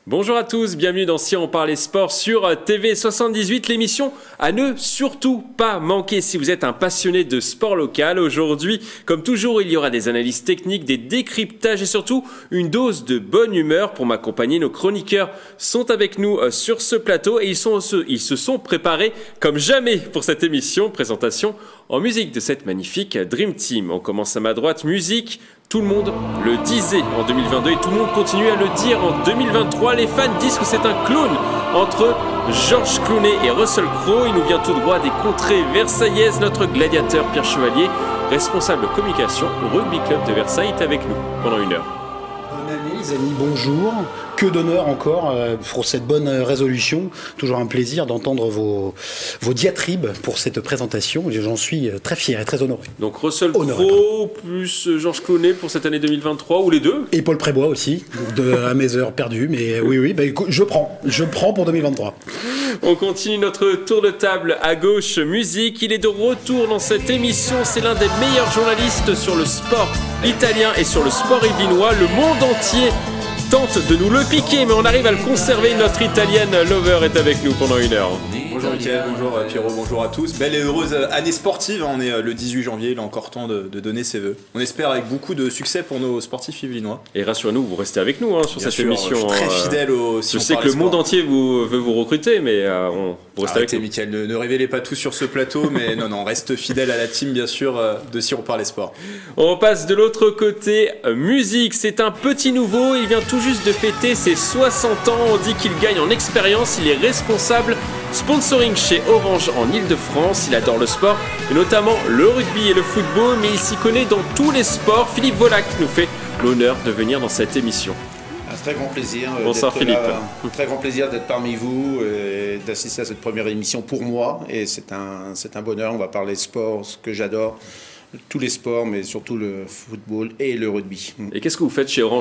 Bonjour à tous, bienvenue dans Si on parlait sport sur TV78, l'émission à ne surtout pas manquer si vous êtes un passionné de sport local. Aujourd'hui, comme toujours, il y aura des analyses techniques, des décryptages et surtout une dose de bonne humeur. Pour m'accompagner, nos chroniqueurs sont avec nous sur ce plateau et ils se sont préparés comme jamais pour cette émission. Présentation en musique de cette magnifique Dream Team. On commence à ma droite, musique. Tout le monde le disait en 2022 et tout le monde continue à le dire en 2023. Les fans disent que c'est un clone entre Georges Clooney et Russell Crowe. Il nous vient tout droit des contrées versaillaises. Notre gladiateur Pierre Chevalier, responsable de communication au Rugby Club de Versailles, est avec nous pendant une heure. Bonne année les amis, bonjour. Que d'honneur encore pour cette bonne résolution. Toujours un plaisir d'entendre vos diatribes pour cette présentation. J'en suis très fier et très honoré. Donc Russell Crowe plus Georges Clooney pour cette année 2023 ou les deux? Et Paul Prébois aussi, à mes heures perdues. Mais oui, bah, écoute, je prends pour 2023. On continue notre tour de table à gauche, musique. Il est de retour dans cette émission. C'est l'un des meilleurs journalistes sur le sport italien et sur le sport yvelinois. Le monde entier tente de nous le piquer, mais on arrive à le conserver. Notre italienne Lover est avec nous pendant une heure. Bonjour Mickaël, bonjour Pierrot, bonjour à tous. Belle et heureuse année sportive, on est le 18 janvier, il est encore temps de donner ses vœux. On espère avec beaucoup de succès pour nos sportifs yvelinois. Et rassurez-nous, vous restez avec nous sur Bien cette sûr, émission. Je suis très fidèle au Je sais que le monde entier veut vous recruter, mais vous restez avec nous. Mickaël, ne révélez pas tout sur ce plateau, mais non, reste fidèle à la team bien sûr de Si on parlait sport. On passe de l'autre côté, musique, c'est un petit nouveau, il vient tout juste de fêter ses 60 ans, on dit qu'il gagne en expérience, il est responsable sponsoring chez Orange en Ile-de-France, il adore le sport, et notamment le rugby et le football, mais il s'y connaît dans tous les sports. Philippe Volac nous fait l'honneur de venir dans cette émission. Un très grand plaisir. Bonsoir Philippe. Un très grand plaisir d'être parmi vous et d'assister à cette première émission pour moi. Et c'est un bonheur. On va parler sport, ce que j'adore, tous les sports, mais surtout le football et le rugby. Et qu'est-ce que vous faites chez Orange ?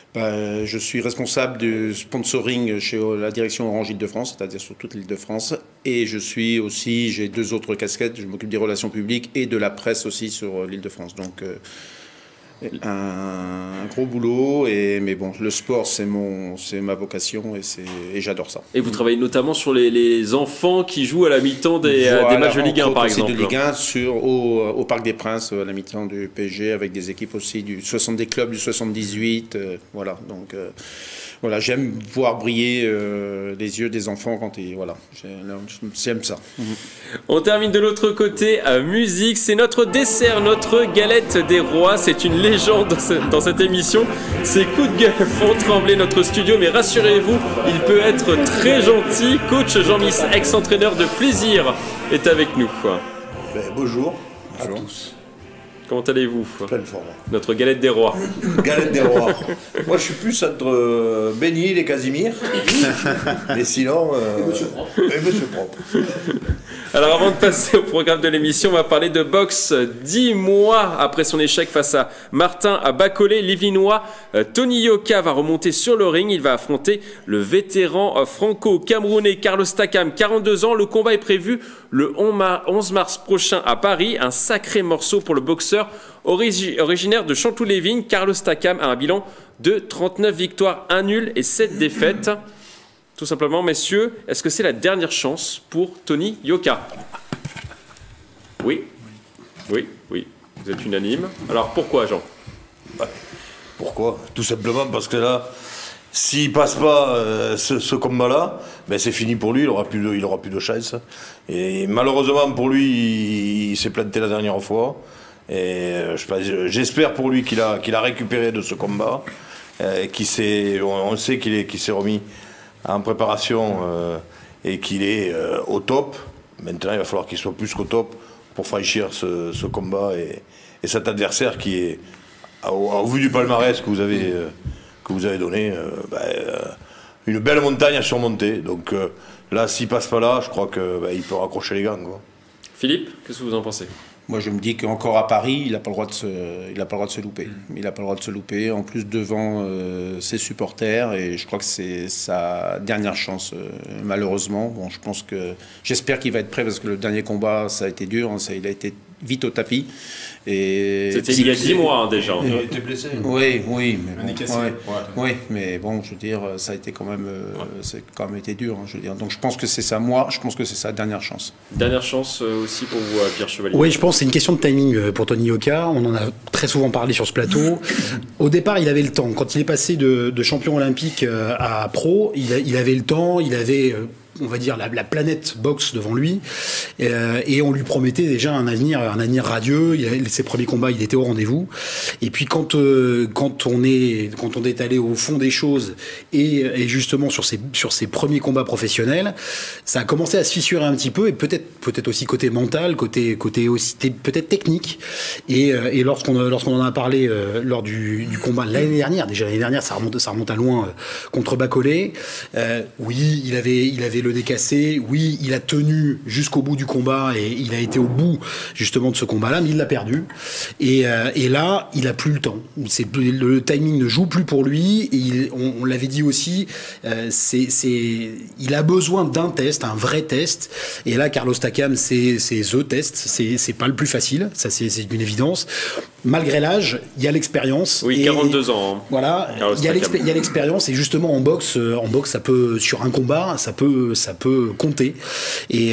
Je suis responsable du sponsoring chez la direction Orange Île-de-France, c'est-à-dire sur toute l'Île-de-France. Et j'ai deux autres casquettes. Je m'occupe des relations publiques et de la presse aussi sur l'Île-de-France. Donc, un gros boulot, mais bon, le sport c'est ma vocation et j'adore ça. Et vous travaillez notamment sur les enfants qui jouent à la mi-temps des matchs de Ligue 1 par exemple. De Ligue 1 au Parc des Princes à la mi-temps du PSG avec des équipes aussi des clubs du 78, voilà donc. Voilà, j'aime voir briller les yeux des enfants j'aime ça. On termine de l'autre côté à musique, c'est notre dessert, notre galette des rois, c'est une légende dans cette émission. Ses coups de gueule font trembler notre studio, mais rassurez-vous, il peut être très gentil. Coach Jean-Miss, ex-entraîneur de plaisir, est avec nous. Bonjour à tous. Comment allez-vous ? Pleine forme. Notre galette des rois. Galette des rois. Moi, je suis plus entre Benny et Casimir. Mais sinon... Monsieur Propre. Alors, avant de passer au programme de l'émission, on va parler de boxe. 10 mois après son échec face à Martin à Bacolé, l'Yvelinois Tony Yoka va remonter sur le ring. Il va affronter le vétéran franco-camerounais Carlos Takam, 42 ans. Le combat est prévu le 11 mars prochain à Paris. Un sacré morceau pour le boxeur originaire de Chanteloup-les-Vignes. Carlos Takam a un bilan de 39 victoires, 1 nul et 7 défaites. Tout simplement, messieurs, est-ce que c'est la dernière chance pour Tony Yoka ? Oui. Vous êtes unanime. Alors pourquoi, Jean ? Pourquoi ? Tout simplement parce que là, s'il passe pas ce combat-là, c'est fini pour lui, il aura plus de chance. Et malheureusement pour lui, il s'est planté la dernière fois. Et j'espère pour lui qu'il a récupéré de ce combat, on sait qu'il s'est remis en préparation et qu'il est au top. Maintenant, il va falloir qu'il soit plus qu'au top pour franchir ce combat et cet adversaire qui est, au vu du palmarès que vous avez donné, une belle montagne à surmonter. Donc là, s'il passe pas là, je crois qu'il peut raccrocher les gants, quoi. Philippe, qu'est-ce que vous en pensez ? Moi, je me dis qu'encore à Paris, il n'a pas le droit de se louper. Il n'a pas le droit de se louper, en plus devant ses supporters. Et je crois que c'est sa dernière chance, malheureusement. Bon, j'espère qu'il va être prêt parce que le dernier combat, ça a été dur. Il a été vite au tapis. C'était il y a 10 mois déjà. Il était blessé. Oui, mais On est cassé. oui, mais bon, je veux dire, ça a été quand même, c'est quand même été dur. Je veux dire, donc je pense que c'est ça. Moi, je pense que c'est sa dernière chance. Dernière chance aussi pour vous, Pierre Chevalier. Oui, je pense que c'est une question de timing pour Tony Yoka. On en a très souvent parlé sur ce plateau. Au départ, il avait le temps. Quand il est passé de champion olympique à pro, il avait le temps, il avait on va dire la planète boxe devant lui, et on lui promettait déjà un avenir radieux. Ses premiers combats, il était au rendez-vous. Et puis quand on est allé au fond des choses et justement sur ses premiers combats professionnels, ça a commencé à se fissurer un petit peu, et peut-être aussi côté mental, côté aussi peut-être technique. Et lorsqu'on en a parlé lors du combat l'année dernière, ça remonte à loin, contre Bacolé. Oui, il avait le nez cassé, oui, il a tenu jusqu'au bout du combat et il a été au bout justement de ce combat-là, mais il l'a perdu. Et là, il a plus le temps. Le timing ne joue plus pour lui. Et on l'avait dit aussi, il a besoin d'un test, un vrai test. Et là, Carlos Takam, c'est the test. C'est pas le plus facile, ça c'est une évidence. Malgré l'âge, il y a l'expérience. Oui, 42 ans. Hein. Voilà, il y a l'expérience, et justement en boxe, ça peut, sur un combat, ça peut compter. Et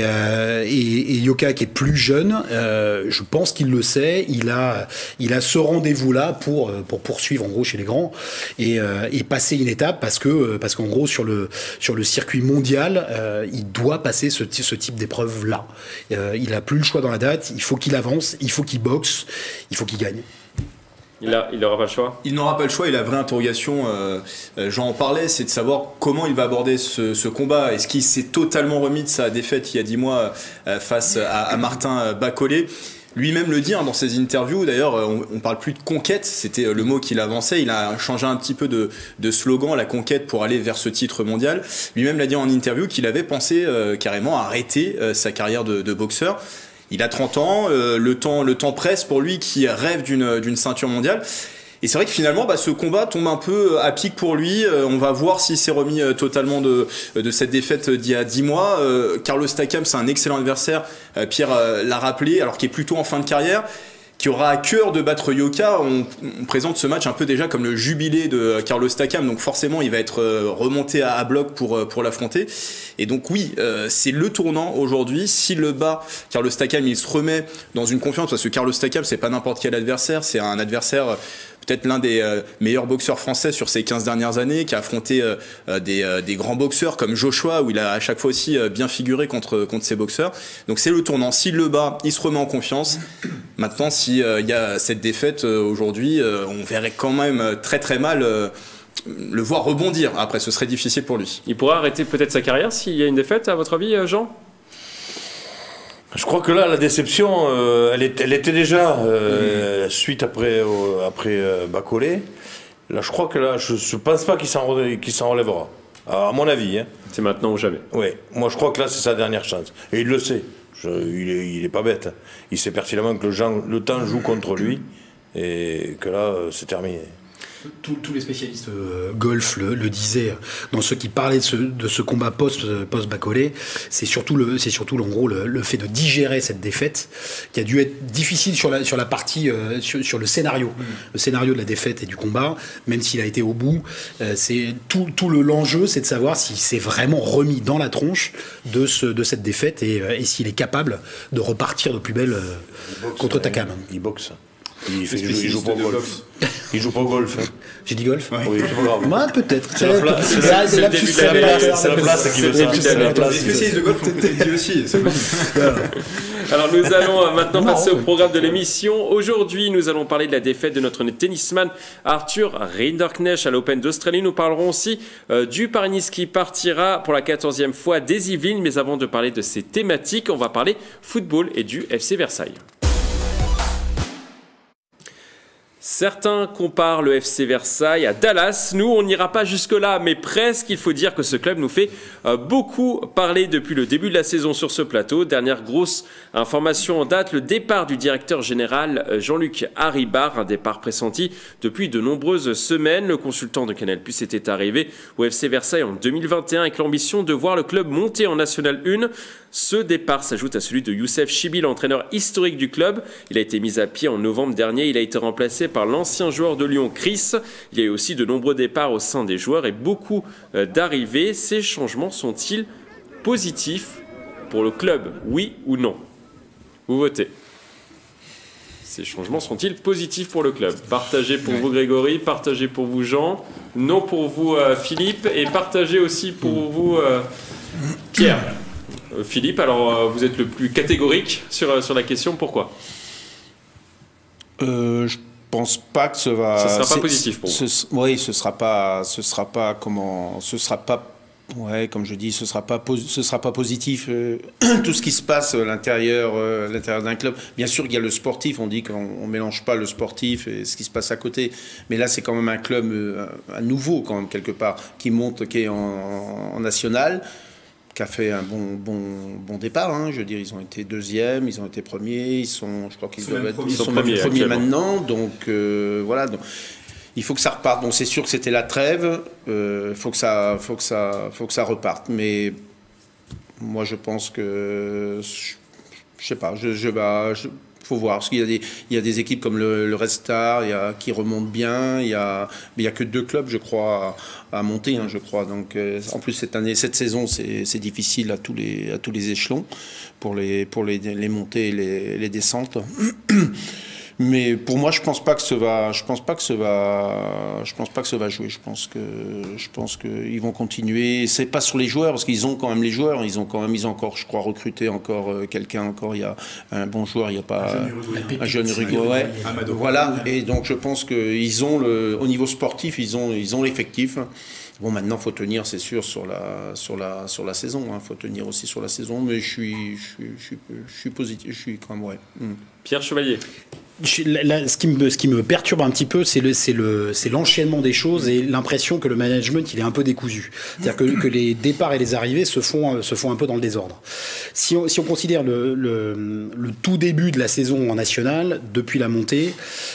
Yoka, qui est plus jeune, je pense qu'il le sait. Il a ce rendez-vous-là pour poursuivre en gros chez les grands et passer une étape, parce qu'en gros sur le circuit mondial, il doit passer ce type d'épreuve-là. Il a plus le choix dans la date. Il faut qu'il avance, il faut qu'il boxe, il faut qu'il gagne. Il n'aura pas le choix. Il n'aura pas le choix, et la vraie interrogation, j'en parlais, c'est de savoir comment il va aborder ce combat. Est-ce qu'il s'est totalement remis de sa défaite il y a 10 mois face à Martin Bacolé? Lui-même le dit dans ses interviews. D'ailleurs, on parle plus de conquête, c'était le mot qu'il avançait. Il a changé un petit peu de slogan, la conquête, pour aller vers ce titre mondial. Lui-même l'a dit en interview qu'il avait pensé carrément arrêter sa carrière de boxeur. Il a 30 ans, le temps presse pour lui qui rêve d'une ceinture mondiale. Et c'est vrai que finalement, ce combat tombe un peu à pic pour lui. On va voir s'il s'est remis totalement de cette défaite d'il y a 10 mois. Carlos Takam, c'est un excellent adversaire. Pierre l'a rappelé, alors qu'il est plutôt en fin de carrière, qui aura à cœur de battre Yoka. On présente ce match un peu déjà comme le jubilé de Carlos Takam, donc forcément il va être remonté à bloc pour l'affronter. Et donc oui, c'est le tournant aujourd'hui. S'il le bat, Carlos Takam, il se remet dans une confiance, parce que Carlos Takam, c'est pas n'importe quel adversaire, c'est un adversaire peut-être l'un des meilleurs boxeurs français sur ces 15 dernières années, qui a affronté des grands boxeurs comme Joshua, où il a à chaque fois aussi bien figuré contre ces boxeurs. Donc c'est le tournant. S'il le bat, il se remet en confiance. Maintenant, s'il y a cette défaite aujourd'hui, on verrait quand même très très mal le voir rebondir. Après, ce serait difficile pour lui. Il pourrait arrêter peut-être sa carrière s'il y a une défaite, à votre avis, Jean ? Je crois que là, la déception, elle était déjà suite après Bacolé. Là, je crois que là, je ne pense pas qu'il s'en relèvera. À mon avis. Hein. C'est maintenant ou jamais. Oui, moi je crois que là, c'est sa dernière chance. Et il le sait. Il est pas bête. Il sait pertinemment que le temps joue contre lui et que là, c'est terminé. Tous les spécialistes golf le disaient, dans ceux qui parlaient de ce combat post-Bacolé, c'est surtout en gros le fait de digérer cette défaite qui a dû être difficile sur la partie sur le scénario de la défaite et du combat, même s'il a été au bout. C'est tout l'enjeu, c'est de savoir s'il s'est vraiment remis dans la tronche de cette défaite et s'il est capable de repartir de plus belle contre Takam. Il boxe. Il joue pas au golf. Il joue pas au golf. Hein. J'ai dit golf? Oui, c'est pas grave. Ouais, peut-être. C'est la place qui veut ça. Les spécialistes de golf, on peut dit aussi. Alors nous allons maintenant passer au programme de l'émission. Aujourd'hui, nous allons parler de la défaite de notre tennisman Arthur Rinderknecht à l'Open d'Australie. Nous parlerons aussi du Paris-Nice qui partira pour la 14e fois des Yvelines. Mais avant de parler de ces thématiques, on va parler football et du FC Versailles. Certains comparent le FC Versailles à Dallas. Nous, on n'ira pas jusque-là, mais presque. Il faut dire que ce club nous fait beaucoup parler depuis le début de la saison sur ce plateau. Dernière grosse information en date, le départ du directeur général Jean-Luc Haribard, un départ pressenti depuis de nombreuses semaines. Le consultant de Canal+ était arrivé au FC Versailles en 2021 avec l'ambition de voir le club monter en National 1. Ce départ s'ajoute à celui de Youssef Chibi, l'entraîneur historique du club. Il a été mis à pied en novembre dernier. Il a été remplacé par l'ancien joueur de Lyon, Chris. Il y a eu aussi de nombreux départs au sein des joueurs et beaucoup d'arrivées. Ces changements sont-ils positifs pour le club, oui ou non? Vous votez. Ces changements sont-ils positifs pour le club? Partagez pour vous Grégory, partagez pour vous Jean, non pour vous Philippe et partagez aussi pour vous Pierre. Philippe, alors vous êtes le plus catégorique sur la question, pourquoi? Je pense pas que ça va. Ce sera pas positif pour vous. Oui, ce sera pas ouais, comme je dis, ce sera pas positif. Tout ce qui se passe à l'intérieur d'un club. Bien sûr qu'il y a le sportif. On dit qu'on mélange pas le sportif et ce qui se passe à côté. Mais là, c'est quand même un club à nouveau, quand même quelque part, qui est en national, qui a fait un bon départ. Hein. Je veux dire, ils ont été deuxièmes, ils ont été premiers, je crois qu'ils doivent être premiers maintenant. Donc voilà. Donc, il faut que ça reparte. Bon, c'est sûr que c'était la trêve. Faut que ça reparte. Mais moi, je pense que je sais pas. Faut voir, parce qu'il y a des équipes comme le Red Star qui remontent bien. Mais il y a que 2 clubs, je crois, à monter, hein, je crois. Donc, en plus cette saison, c'est difficile à tous les échelons pour les montées et les descentes. Mais pour moi, je pense pas que ça va jouer. Je pense que ils vont continuer. C'est pas sur les joueurs, parce qu'ils ont quand même les joueurs. Ils ont encore, je crois, recruté quelqu'un encore. Il y a un bon joueur. Il y a pas un jeune Uruguay. Voilà. Et donc je pense que au niveau sportif, ils ont l'effectif. Bon, maintenant, faut tenir, c'est sûr, sur la saison. Hein. Faut tenir aussi sur la saison. Mais je suis positif. Je suis quand même, ouais. Pierre Chevalier. Là, ce qui me perturbe un petit peu, c'est l'enchaînement des choses et l'impression que le management il est un peu décousu. C'est-à-dire que les départs et les arrivées se font un peu dans le désordre. Si on considère le tout début de la saison en national, depuis la montée,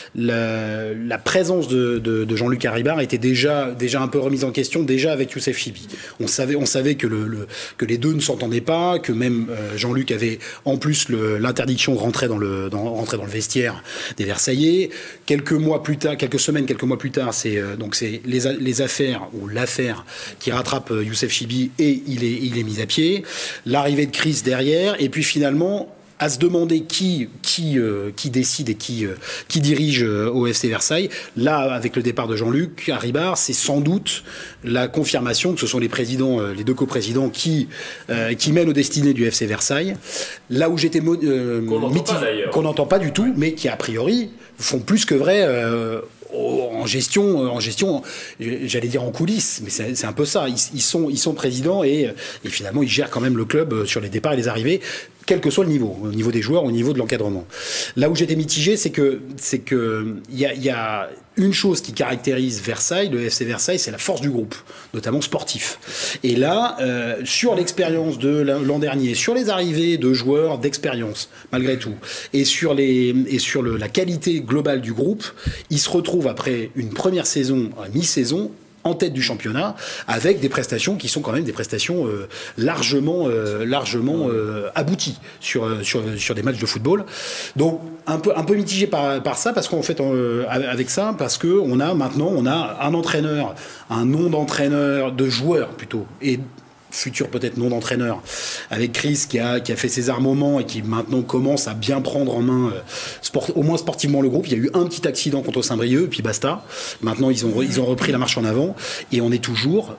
la présence de Jean-Luc Haribard était déjà un peu remise en question, déjà avec Youssef Chibi. On savait que les deux ne s'entendaient pas, que même Jean-Luc avait en plus l'interdiction de rentrer dans le vestiaire des Versaillais. Quelques semaines plus tard, c'est les affaires ou l'affaire qui rattrape Youssef Chibi et il est mis à pied. L'arrivée de Chris derrière et puis finalement à se demander qui décide et qui dirige au FC Versailles. Là, avec le départ de Jean-Luc Haribard, c'est sans doute la confirmation que ce sont les présidents, les 2 coprésidents qui mènent aux destinées du FC Versailles. Là où j'étais qu'on n'entend pas du tout, mais qui a priori font plus que vrai. En gestion, j'allais dire en coulisses, mais c'est un peu ça. Ils sont présidents et finalement ils gèrent quand même le club sur les départs et les arrivées, quel que soit le niveau, au niveau des joueurs, au niveau de l'encadrement. Là où j'étais mitigé, c'est que il y a une chose qui caractérise Versailles, le FC Versailles, c'est la force du groupe, notamment sportif. Et là, sur l'expérience de l'an dernier, sur les arrivées de joueurs d'expérience, malgré tout, et sur la qualité globale du groupe, ils se retrouvent après une première saison, mi-saison, en tête du championnat, avec des prestations qui sont quand même des prestations largement abouties sur des matchs de football. Donc un peu mitigé par ça, parce qu'en fait avec ça, parce que on a un entraîneur, un nom d'entraîneur, de joueur plutôt, et futur peut-être nom d'entraîneur, avec Chris qui a fait ses armements et qui maintenant commence à bien prendre en main au moins sportivement le groupe. Il y a eu un petit accident contre Saint-Brieuc et puis basta. Maintenant ils ont repris la marche en avant et on est toujours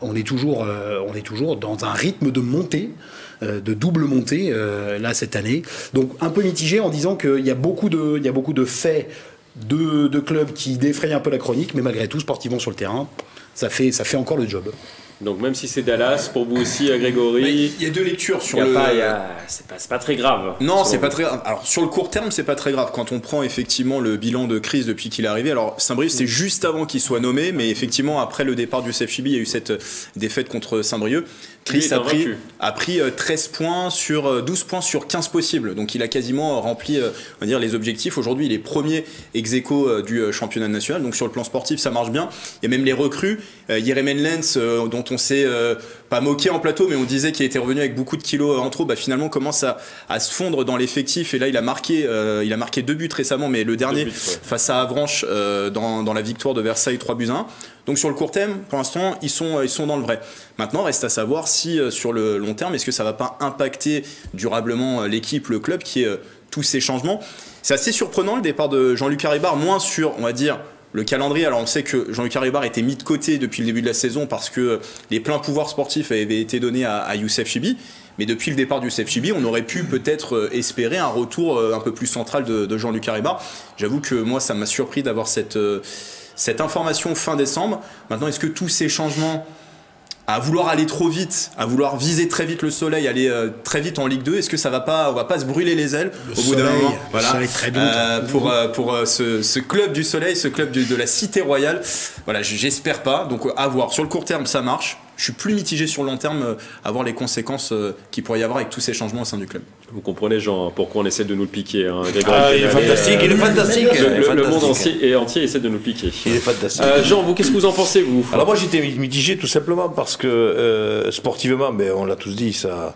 dans un rythme de montée, de double montée là cette année. Donc un peu mitigé en disant qu'il y a beaucoup de faits de clubs qui défrayent un peu la chronique, mais malgré tout sportivement sur le terrain, ça fait encore le job. Donc même si c'est Dallas, pour vous aussi, Grégory, il y a deux lectures sur c'est pas très grave. Non, c'est pas très grave. Alors sur le court terme, c'est pas très grave. Quand on prend effectivement le bilan de crise depuis qu'il est arrivé, alors Saint-Brieuc c'est juste avant qu'il soit nommé, mais effectivement après le départ du Youssef Chibi, il y a eu cette défaite contre Saint-Brieuc. Chris a pris 13 points sur 12 points sur 15 possibles. Donc il a quasiment rempli on va dire, les objectifs. Aujourd'hui, il est premier ex-aequo du championnat national. Donc sur le plan sportif, ça marche bien. Il y a même les recrues. Yeremen Lens, dont on s'est pas moqué en plateau, mais on disait qu'il était revenu avec beaucoup de kilos en trop, finalement commence à se fondre dans l'effectif. Et là, il a marqué 2 buts récemment, mais le dernier face à Avranches dans la victoire de Versailles 3-1. Donc sur le court terme, pour l'instant, ils sont dans le vrai. Maintenant, reste à savoir si sur le long terme, est-ce que ça va pas impacter durablement l'équipe, le club, qui est tous ces changements. C'est assez surprenant le départ de Jean-Luc Haribar, moins sur, on va dire, le calendrier. Alors on sait que Jean-Luc Haribar était mis de côté depuis le début de la saison parce que les pleins pouvoirs sportifs avaient été donnés à Youssef Chibi. Mais depuis le départ du Youssef Chibi, on aurait pu peut-être espérer un retour un peu plus central de Jean-Luc Haribar. J'avoue que moi, ça m'a surpris d'avoir cette information fin décembre. Maintenant, est-ce que tous ces changements, à vouloir aller trop vite, à vouloir viser très vite le soleil, aller très vite en Ligue 2, est-ce que on va pas se brûler les ailes au bout d'un moment, voilà, très bon, pour ce club du soleil, ce club de la cité royale, voilà, j'espère pas. Donc à voir. Sur le court terme, ça marche. Je suis plus mitigé sur le long terme, à voir les conséquences qu'il pourrait y avoir avec tous ces changements au sein du club. Vous comprenez, Jean, pourquoi on essaie de nous le piquer. Hein. Il est fantastique, il est fantastique. Le monde entier essaie de nous le piquer. Il est fantastique. Jean, vous, qu'est-ce que vous en pensez, vous? Alors moi, j'étais mitigé tout simplement parce que sportivement, on l'a tous dit,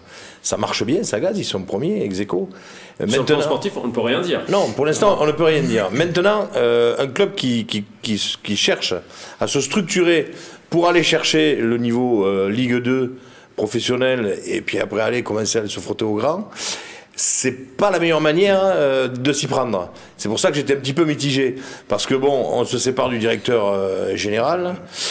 ça marche bien, ça gaze, ils sont premiers, ex-aequo. Sur le plan sportif, on ne peut rien dire. Non, pour l'instant, on ne peut rien dire. Maintenant, un club qui cherche à se structurer pour aller chercher le niveau Ligue 2 professionnel et puis après aller commencer à se frotter au grand, c'est pas la meilleure manière de s'y prendre. C'est pour ça que j'étais un petit peu mitigé. Parce que on se sépare du directeur général.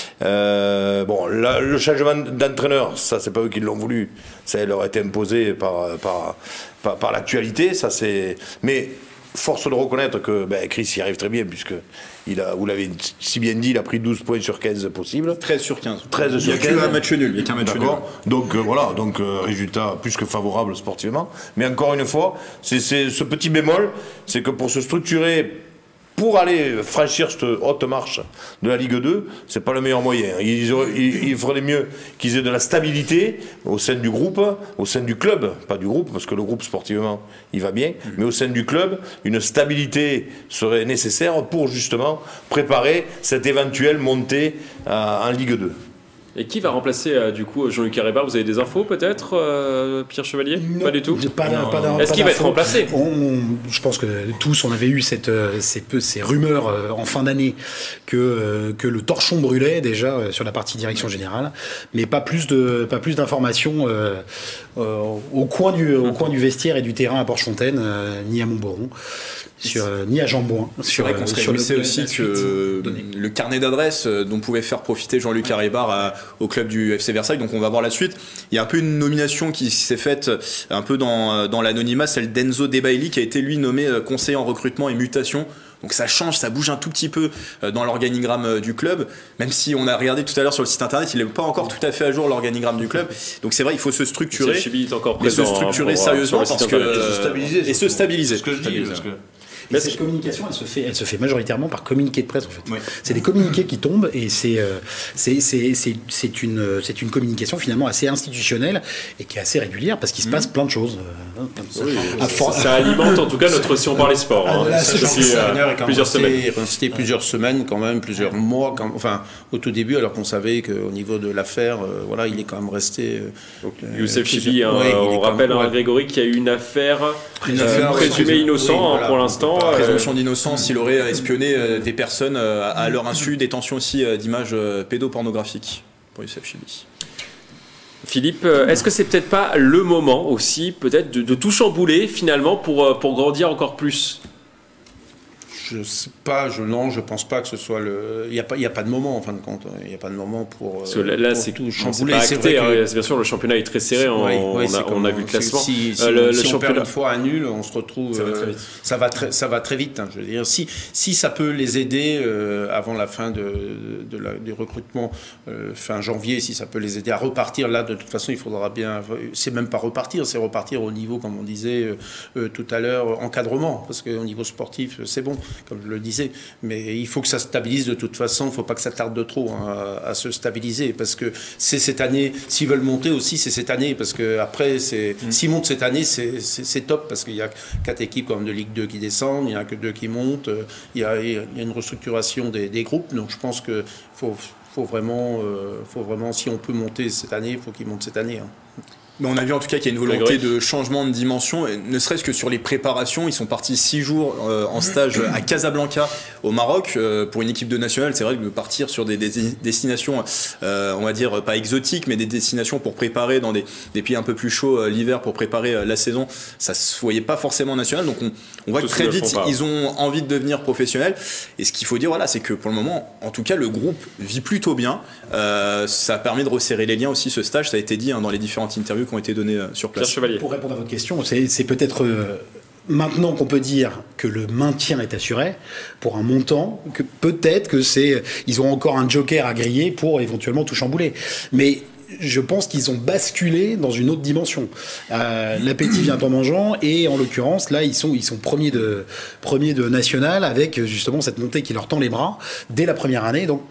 Le changement d'entraîneur, ça c'est pas eux qui l'ont voulu. Ça leur a été imposé par l'actualité. Ça c'est. Mais force de reconnaître que Chris y arrive très bien, puisque vous l'avez si bien dit, il a pris 12 points sur 15 possibles. 13 sur 15. 13 sur 15. Il y a qu'un match nul. Donc résultat plus que favorable sportivement. Mais encore une fois, c'est ce petit bémol, c'est que pour se structurer, pour aller franchir cette haute marche de la Ligue 2, c'est pas le meilleur moyen. Il faudrait mieux qu'ils aient de la stabilité au sein du groupe, au sein du club, pas du groupe, parce que le groupe sportivement, il va bien, mais au sein du club, une stabilité serait nécessaire pour justement préparer cette éventuelle montée en Ligue 2. Et qui va remplacer du coup Jean-Luc Haribar? Vous avez des infos peut-être, Pierre Chevalier? Non, pas du tout. Est-ce qu'il va être remplacé? Je pense que tous on avait eu ces rumeurs en fin d'année que le torchon brûlait déjà sur la partie direction générale, mais pas plus d'informations au coin du vestiaire et du terrain à Porchefontaine, ni à Montboron. Ni à Jean-Bouin. C'est vrai qu'on se réjouissait aussi que le carnet d'adresses dont pouvait faire profiter Jean-Luc Haribar au club du FC Versailles, donc on va voir la suite. Il y a un peu une nomination qui s'est faite un peu dans l'anonymat, celle d'Enzo Debailly qui a été lui nommé conseiller en recrutement et mutation. Donc ça change, ça bouge un tout petit peu dans l'organigramme du club, même si on a regardé tout à l'heure sur le site internet, il n'est pas encore tout à fait à jour l'organigramme du club. Donc c'est vrai, il faut se structurer, sérieusement et se stabiliser. C'est ce que je dis. Et cette communication, elle se fait majoritairement par communiqué de presse en fait. Oui. C'est des communiqués qui tombent et c'est une communication finalement assez institutionnelle et qui est assez régulière parce qu'il se passe plein de choses. Ça alimente en tout cas notre si on parlait sport. Plusieurs semaines quand même, plusieurs mois. Au tout début, alors qu'on savait qu'au niveau de l'affaire, il est quand même resté. Youssef Chibi, on rappelle à Grégory qu'il y a eu une affaire présumée innocent pour l'instant. Présomption d'innocence, il aurait espionné des personnes à leur insu, détention aussi d'images pédopornographiques pour Youssef Chibi. Philippe, est-ce que c'est peut-être pas le moment aussi, peut-être, de tout chambouler finalement pour grandir encore plus? Je sais pas, je pense pas que ce soit le. Il y a pas de moment en fin de compte. Il n'y a pas de moment pour. Là, c'est tout chambouler. C'est vrai que bien sûr, le championnat est très serré. On a vu le classement. Si on perd une fois un nul, on se retrouve. Ça va très vite. Hein, je veux dire, si ça peut les aider avant la fin du recrutement fin janvier, si ça peut les aider à repartir, là de toute façon, il faudra bien. C'est même pas repartir, c'est repartir au niveau, comme on disait tout à l'heure, encadrement, parce qu'au niveau sportif, c'est bon. Comme je le disais, mais il faut que ça stabilise de toute façon, il ne faut pas que ça tarde de trop à se stabiliser, parce que c'est cette année, s'ils veulent monter aussi, c'est cette année, parce qu'après, s'ils montent cette année, c'est top, parce qu'il y a 4 équipes comme de Ligue 2 qui descendent, il n'y en a que 2 qui montent, il y a une restructuration des groupes, donc je pense qu'il faut vraiment, si on peut monter cette année, il faut qu'ils montent cette année. Hein. Mais on a vu en tout cas qu'il y a une volonté de changement de dimension, et ne serait-ce que sur les préparations. Ils sont partis 6 jours en stage à Casablanca au Maroc pour une équipe de nationale. C'est vrai que de partir sur des destinations, on va dire pas exotiques, mais des destinations pour préparer dans des pays un peu plus chauds l'hiver, pour préparer la saison, ça se voyait pas forcément en national. Donc on voit que très vite ils ont envie de devenir professionnels. Et ce qu'il faut dire, voilà, c'est que pour le moment, en tout cas, le groupe vit plutôt bien. Ça permet de resserrer les liens aussi, ce stage. Ça a été dit dans les différentes interviews qui ont été données sur place. Pour répondre à votre question, c'est peut-être maintenant qu'on peut dire que le maintien est assuré pour un montant, que peut-être que ils ont encore un joker à griller pour éventuellement tout chambouler. Mais je pense qu'ils ont basculé dans une autre dimension. L'appétit vient en mangeant, et en l'occurrence, là, ils sont premiers de national, avec justement cette montée qui leur tend les bras dès la première année. Donc,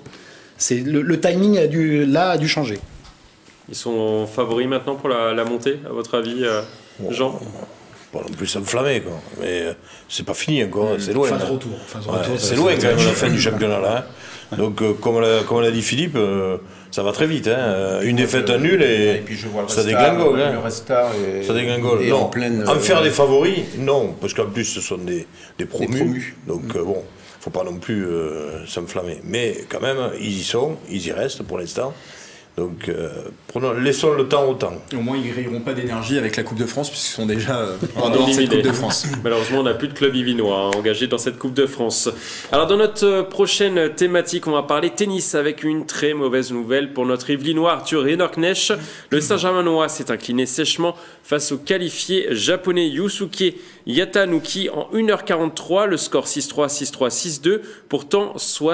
le timing a dû changer. Ils sont favoris maintenant pour la montée, à votre avis, Jean? Pas non plus s'enflammer, quoi. Mais c'est pas fini encore, c'est loin. Fin de retour. C'est loin quand même la fin du championnat là. Hein. Donc comme l'a dit Philippe, ça va très vite. Hein. Une défaite, un nul, et puis je vois ça dégringole. Ça dégringole. Non, en faire des favoris, non, parce qu'en plus ce sont des promus. Donc bon, faut pas non plus s'enflammer. Mais quand même, ils y sont, ils y restent pour l'instant. Donc, laissons le temps au temps. Au moins, ils ne grilleront pas d'énergie avec la Coupe de France, puisqu'ils sont déjà en dehors de cette Coupe de France. Malheureusement, on n'a plus de club yvinois engagé dans cette Coupe de France. Alors, dans notre prochaine thématique, on va parler tennis avec une très mauvaise nouvelle pour notre Yvelinois Arthur Renoknecht. Le Saint-Germainois s'est incliné sèchement face au qualifié japonais Yusuke Yatanuki en 1h43. Le score 6-3, 6-3, 6-2. Pourtant,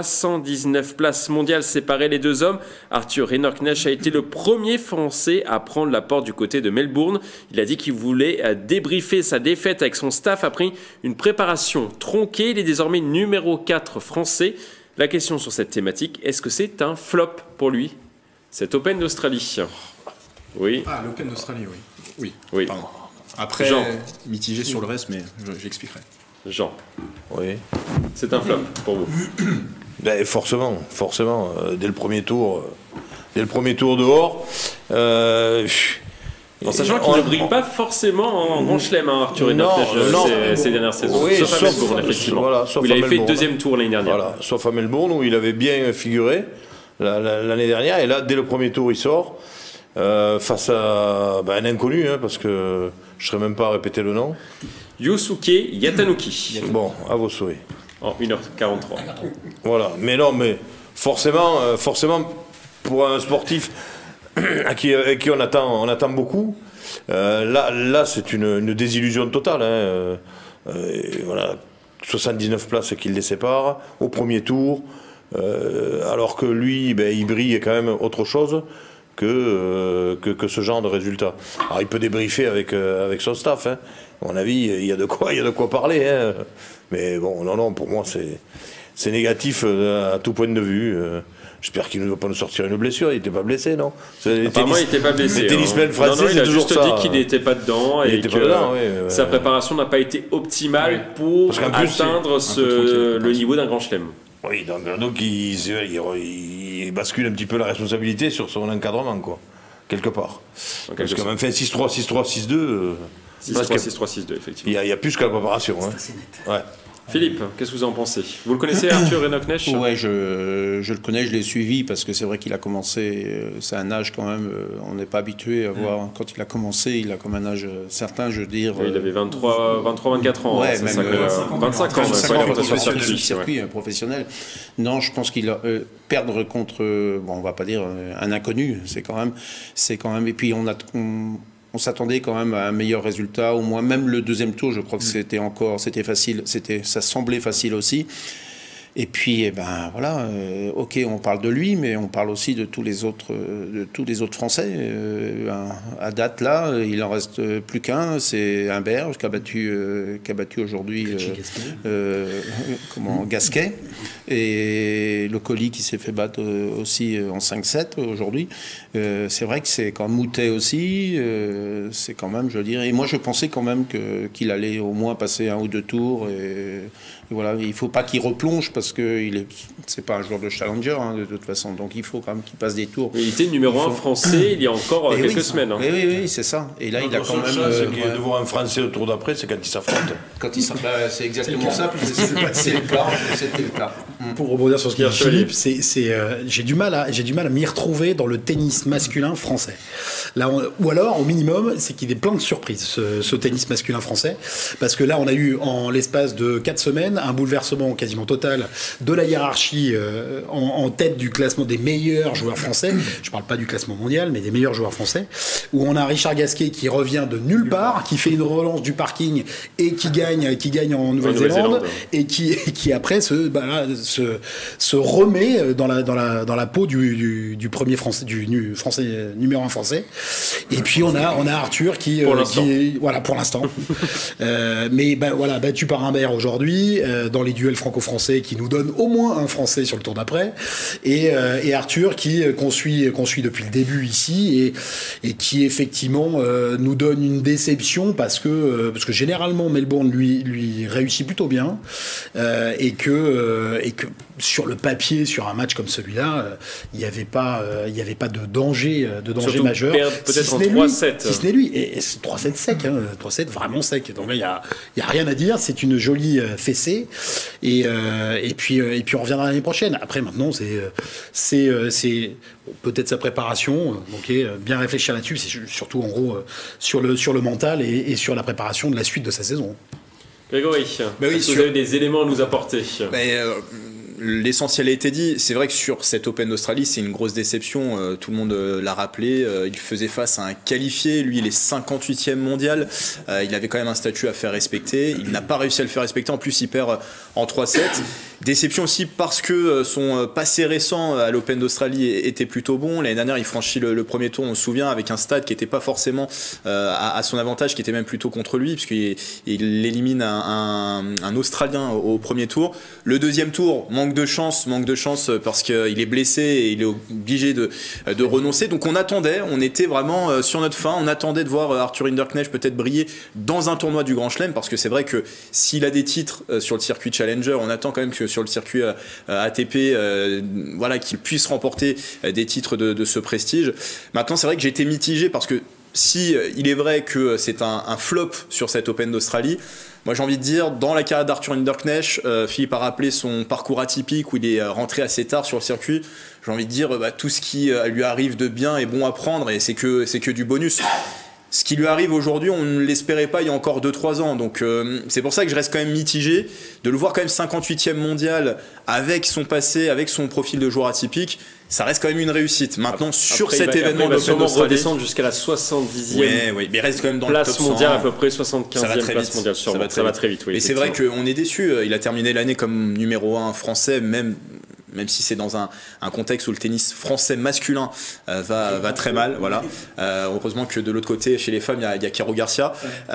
79 places mondiales séparaient les deux hommes. Arthur Renoknecht a été le premier Français à prendre la porte du côté de Melbourne. Il a dit qu'il voulait débriefer sa défaite avec son staff après une préparation tronquée. Il est désormais numéro 4 français. La question sur cette thématique, est-ce que c'est un flop pour lui, cet Open d'Australie? Oui. Ah, l'Open d'Australie, oui. Oui. Pardon. Après, Jean. Mitigé sur le reste, mais j'expliquerai. Jean. Oui. C'est un flop pour vous? Ben, forcément. Dès le premier tour dehors. En sachant qu'il ne brille pas forcément en grand chelem, Arthur Renoknecht, ces dernières saisons. Oui, sauf à Melbourne, effectivement. Voilà, où il avait fait deuxième tour l'année dernière. Voilà, sauf à Melbourne, où il avait bien figuré l'année dernière. Et là, dès le premier tour, il sort face à un inconnu, hein, parce que je ne serais même pas à répéter le nom. Yusuke Yatanuki. Bon, à vos souhaits. En 1h43. Voilà, mais forcément, pour un sportif à qui on attend beaucoup, là c'est une désillusion totale. Hein. Voilà, 79 places qui le séparent au premier tour, alors que lui, il brille quand même autre chose que ce genre de résultat. Alors il peut débriefer avec son staff. Hein. À mon avis, il y a de quoi parler. Hein. Mais bon, non, pour moi c'est négatif à tout point de vue. J'espère qu'il ne va pas nous sortir une blessure. Il n'était pas blessé, non? Apparemment, il n'était pas blessé. Les tennismen français, il a juste dit qu'il n'était pas dedans et que sa préparation n'a pas été optimale pour atteindre le niveau d'un grand chelem. Oui, donc il bascule un petit peu la responsabilité sur son encadrement, quoi, quelque part. Parce que même fait 6-3, 6-3, 6-2... 6-3, 6-3, 6-2, effectivement. Il y a plus que la préparation. Hein. C'est net. Ouais. Philippe, qu'est-ce que vous en pensez? Vous le connaissez, Arthur Enoch-Nesch? Ouais, je le connais, je l'ai suivi parce que c'est vrai qu'il a commencé, c'est un âge quand même, on n'est pas habitué à voir, quand il a commencé, il a comme un âge certain, je veux dire. Il avait 23-24 ans, ouais, c'est même ça, 25 ans, circuit professionnel. Non, je pense qu'il a perdre contre, bon, on va pas dire un inconnu, c'est quand même, et puis on s'attendait quand même à un meilleur résultat, au moins même le deuxième tour, je crois que c'était facile, ça semblait facile aussi. Et puis, eh ben voilà, ok, on parle de lui, mais on parle aussi de tous les autres Français. À date là, il en reste plus qu'un, c'est Humbert qui a battu aujourd'hui Gasquet, et Le Colli qui s'est fait battre aussi en 5-7 aujourd'hui. C'est vrai que c'est quand même Moutet aussi, c'est quand même, je veux dire. Et moi, je pensais quand même qu'il allait au moins passer un ou deux tours. Et voilà, il ne faut pas qu'il replonge parce que c'est pas un joueur de challenger de toute façon. Donc il faut quand même qu'il passe des tours. Il était numéro 1 français il y a encore quelques semaines. Oui, c'est ça. Et là, il a quand même. De voir un Français au tour d'après, c'est quand il s'affronte. C'est exactement ça. C'était le cas. Pour rebondir sur ce qu'il dit Philippe, j'ai du mal à m'y retrouver dans le tennis masculin français. Là, ou alors, au minimum, c'est qu'il y a plein de surprises, ce tennis masculin français. Parce que là, on a eu, en l'espace de 4 semaines, un bouleversement quasiment total de la hiérarchie en tête du classement des meilleurs joueurs français. Je ne parle pas du classement mondial, mais des meilleurs joueurs français. Où on a Richard Gasquet qui revient de nulle part, qui fait une relance du parking et qui gagne en Nouvelle-Zélande. Et qui après se remet dans la peau du premier français, français numéro 1 français. Et puis on a Arthur qui voilà pour l'instant mais voilà, battu par Humbert aujourd'hui dans les duels franco-français qui nous donne au moins un français sur le tour d'après, et Arthur qu'on suit depuis le début ici et qui effectivement nous donne une déception parce que généralement Melbourne lui réussit plutôt bien, et que sur le papier, sur un match comme celui-là, il n'y avait pas de danger majeur. Peut-être en 3-7. Si ce n'est lui. Et 3-7 sec, 3-7 vraiment sec. Donc là, il n'y a rien à dire. C'est une jolie fessée. Et puis on reviendra l'année prochaine. Après, maintenant, c'est peut-être sa préparation. Ok, bien réfléchir là-dessus. C'est surtout, en gros, sur le mental et sur la préparation de la suite de sa saison. Grégory, vous avez des éléments à nous apporter? L'essentiel a été dit. C'est vrai que sur cet Open d'Australie, c'est une grosse déception. Tout le monde l'a rappelé. Il faisait face à un qualifié. Lui, il est 58e mondial. Il avait quand même un statut à faire respecter. Il n'a pas réussi à le faire respecter. En plus, il perd en 3-7. Déception aussi parce que son passé récent à l'Open d'Australie était plutôt bon. L'année dernière, il franchit le premier tour, on se souvient, avec un stade qui n'était pas forcément à son avantage, qui était même plutôt contre lui, puisqu'il élimine un Australien au premier tour. Le deuxième tour, manque de chance parce qu'il est blessé et il est obligé de renoncer. Donc on était vraiment sur notre fin. On attendait de voir Arthur Enoch-Nesch peut-être briller dans un tournoi du Grand Chelem, parce que c'est vrai que s'il a des titres sur le circuit Challenger, on attend quand même que sur le circuit ATP, voilà, qu'il puisse remporter des titres de ce prestige. Maintenant, c'est vrai que j'ai été mitigé parce que si il est vrai que c'est un flop sur cet Open d'Australie, moi j'ai envie de dire, dans la carrière d'Arthur Enoch-Nesch, Philippe a rappelé son parcours atypique où il est rentré assez tard sur le circuit. J'ai envie de dire, tout ce qui lui arrive de bien est bon à prendre, et c'est que du bonus. Ce qui lui arrive aujourd'hui, on ne l'espérait pas il y a encore 2-3 ans. Donc c'est pour ça que je reste quand même mitigé. De le voir quand même 58e mondial avec son passé, avec son profil de joueur atypique, ça reste quand même une réussite. Maintenant, sur cet événement, il va sûrement redescendre jusqu'à la 70e oui, mais il reste quand même dans place le top 100, mondiale, à peu près 75e place mondiale. Ça va très vite. Oui, mais c'est vrai qu'on est déçu. Il a terminé l'année comme numéro 1 français, même si c'est dans un contexte où le tennis français masculin va très mal, voilà. Heureusement que de l'autre côté, chez les femmes, il y a Caro Garcia.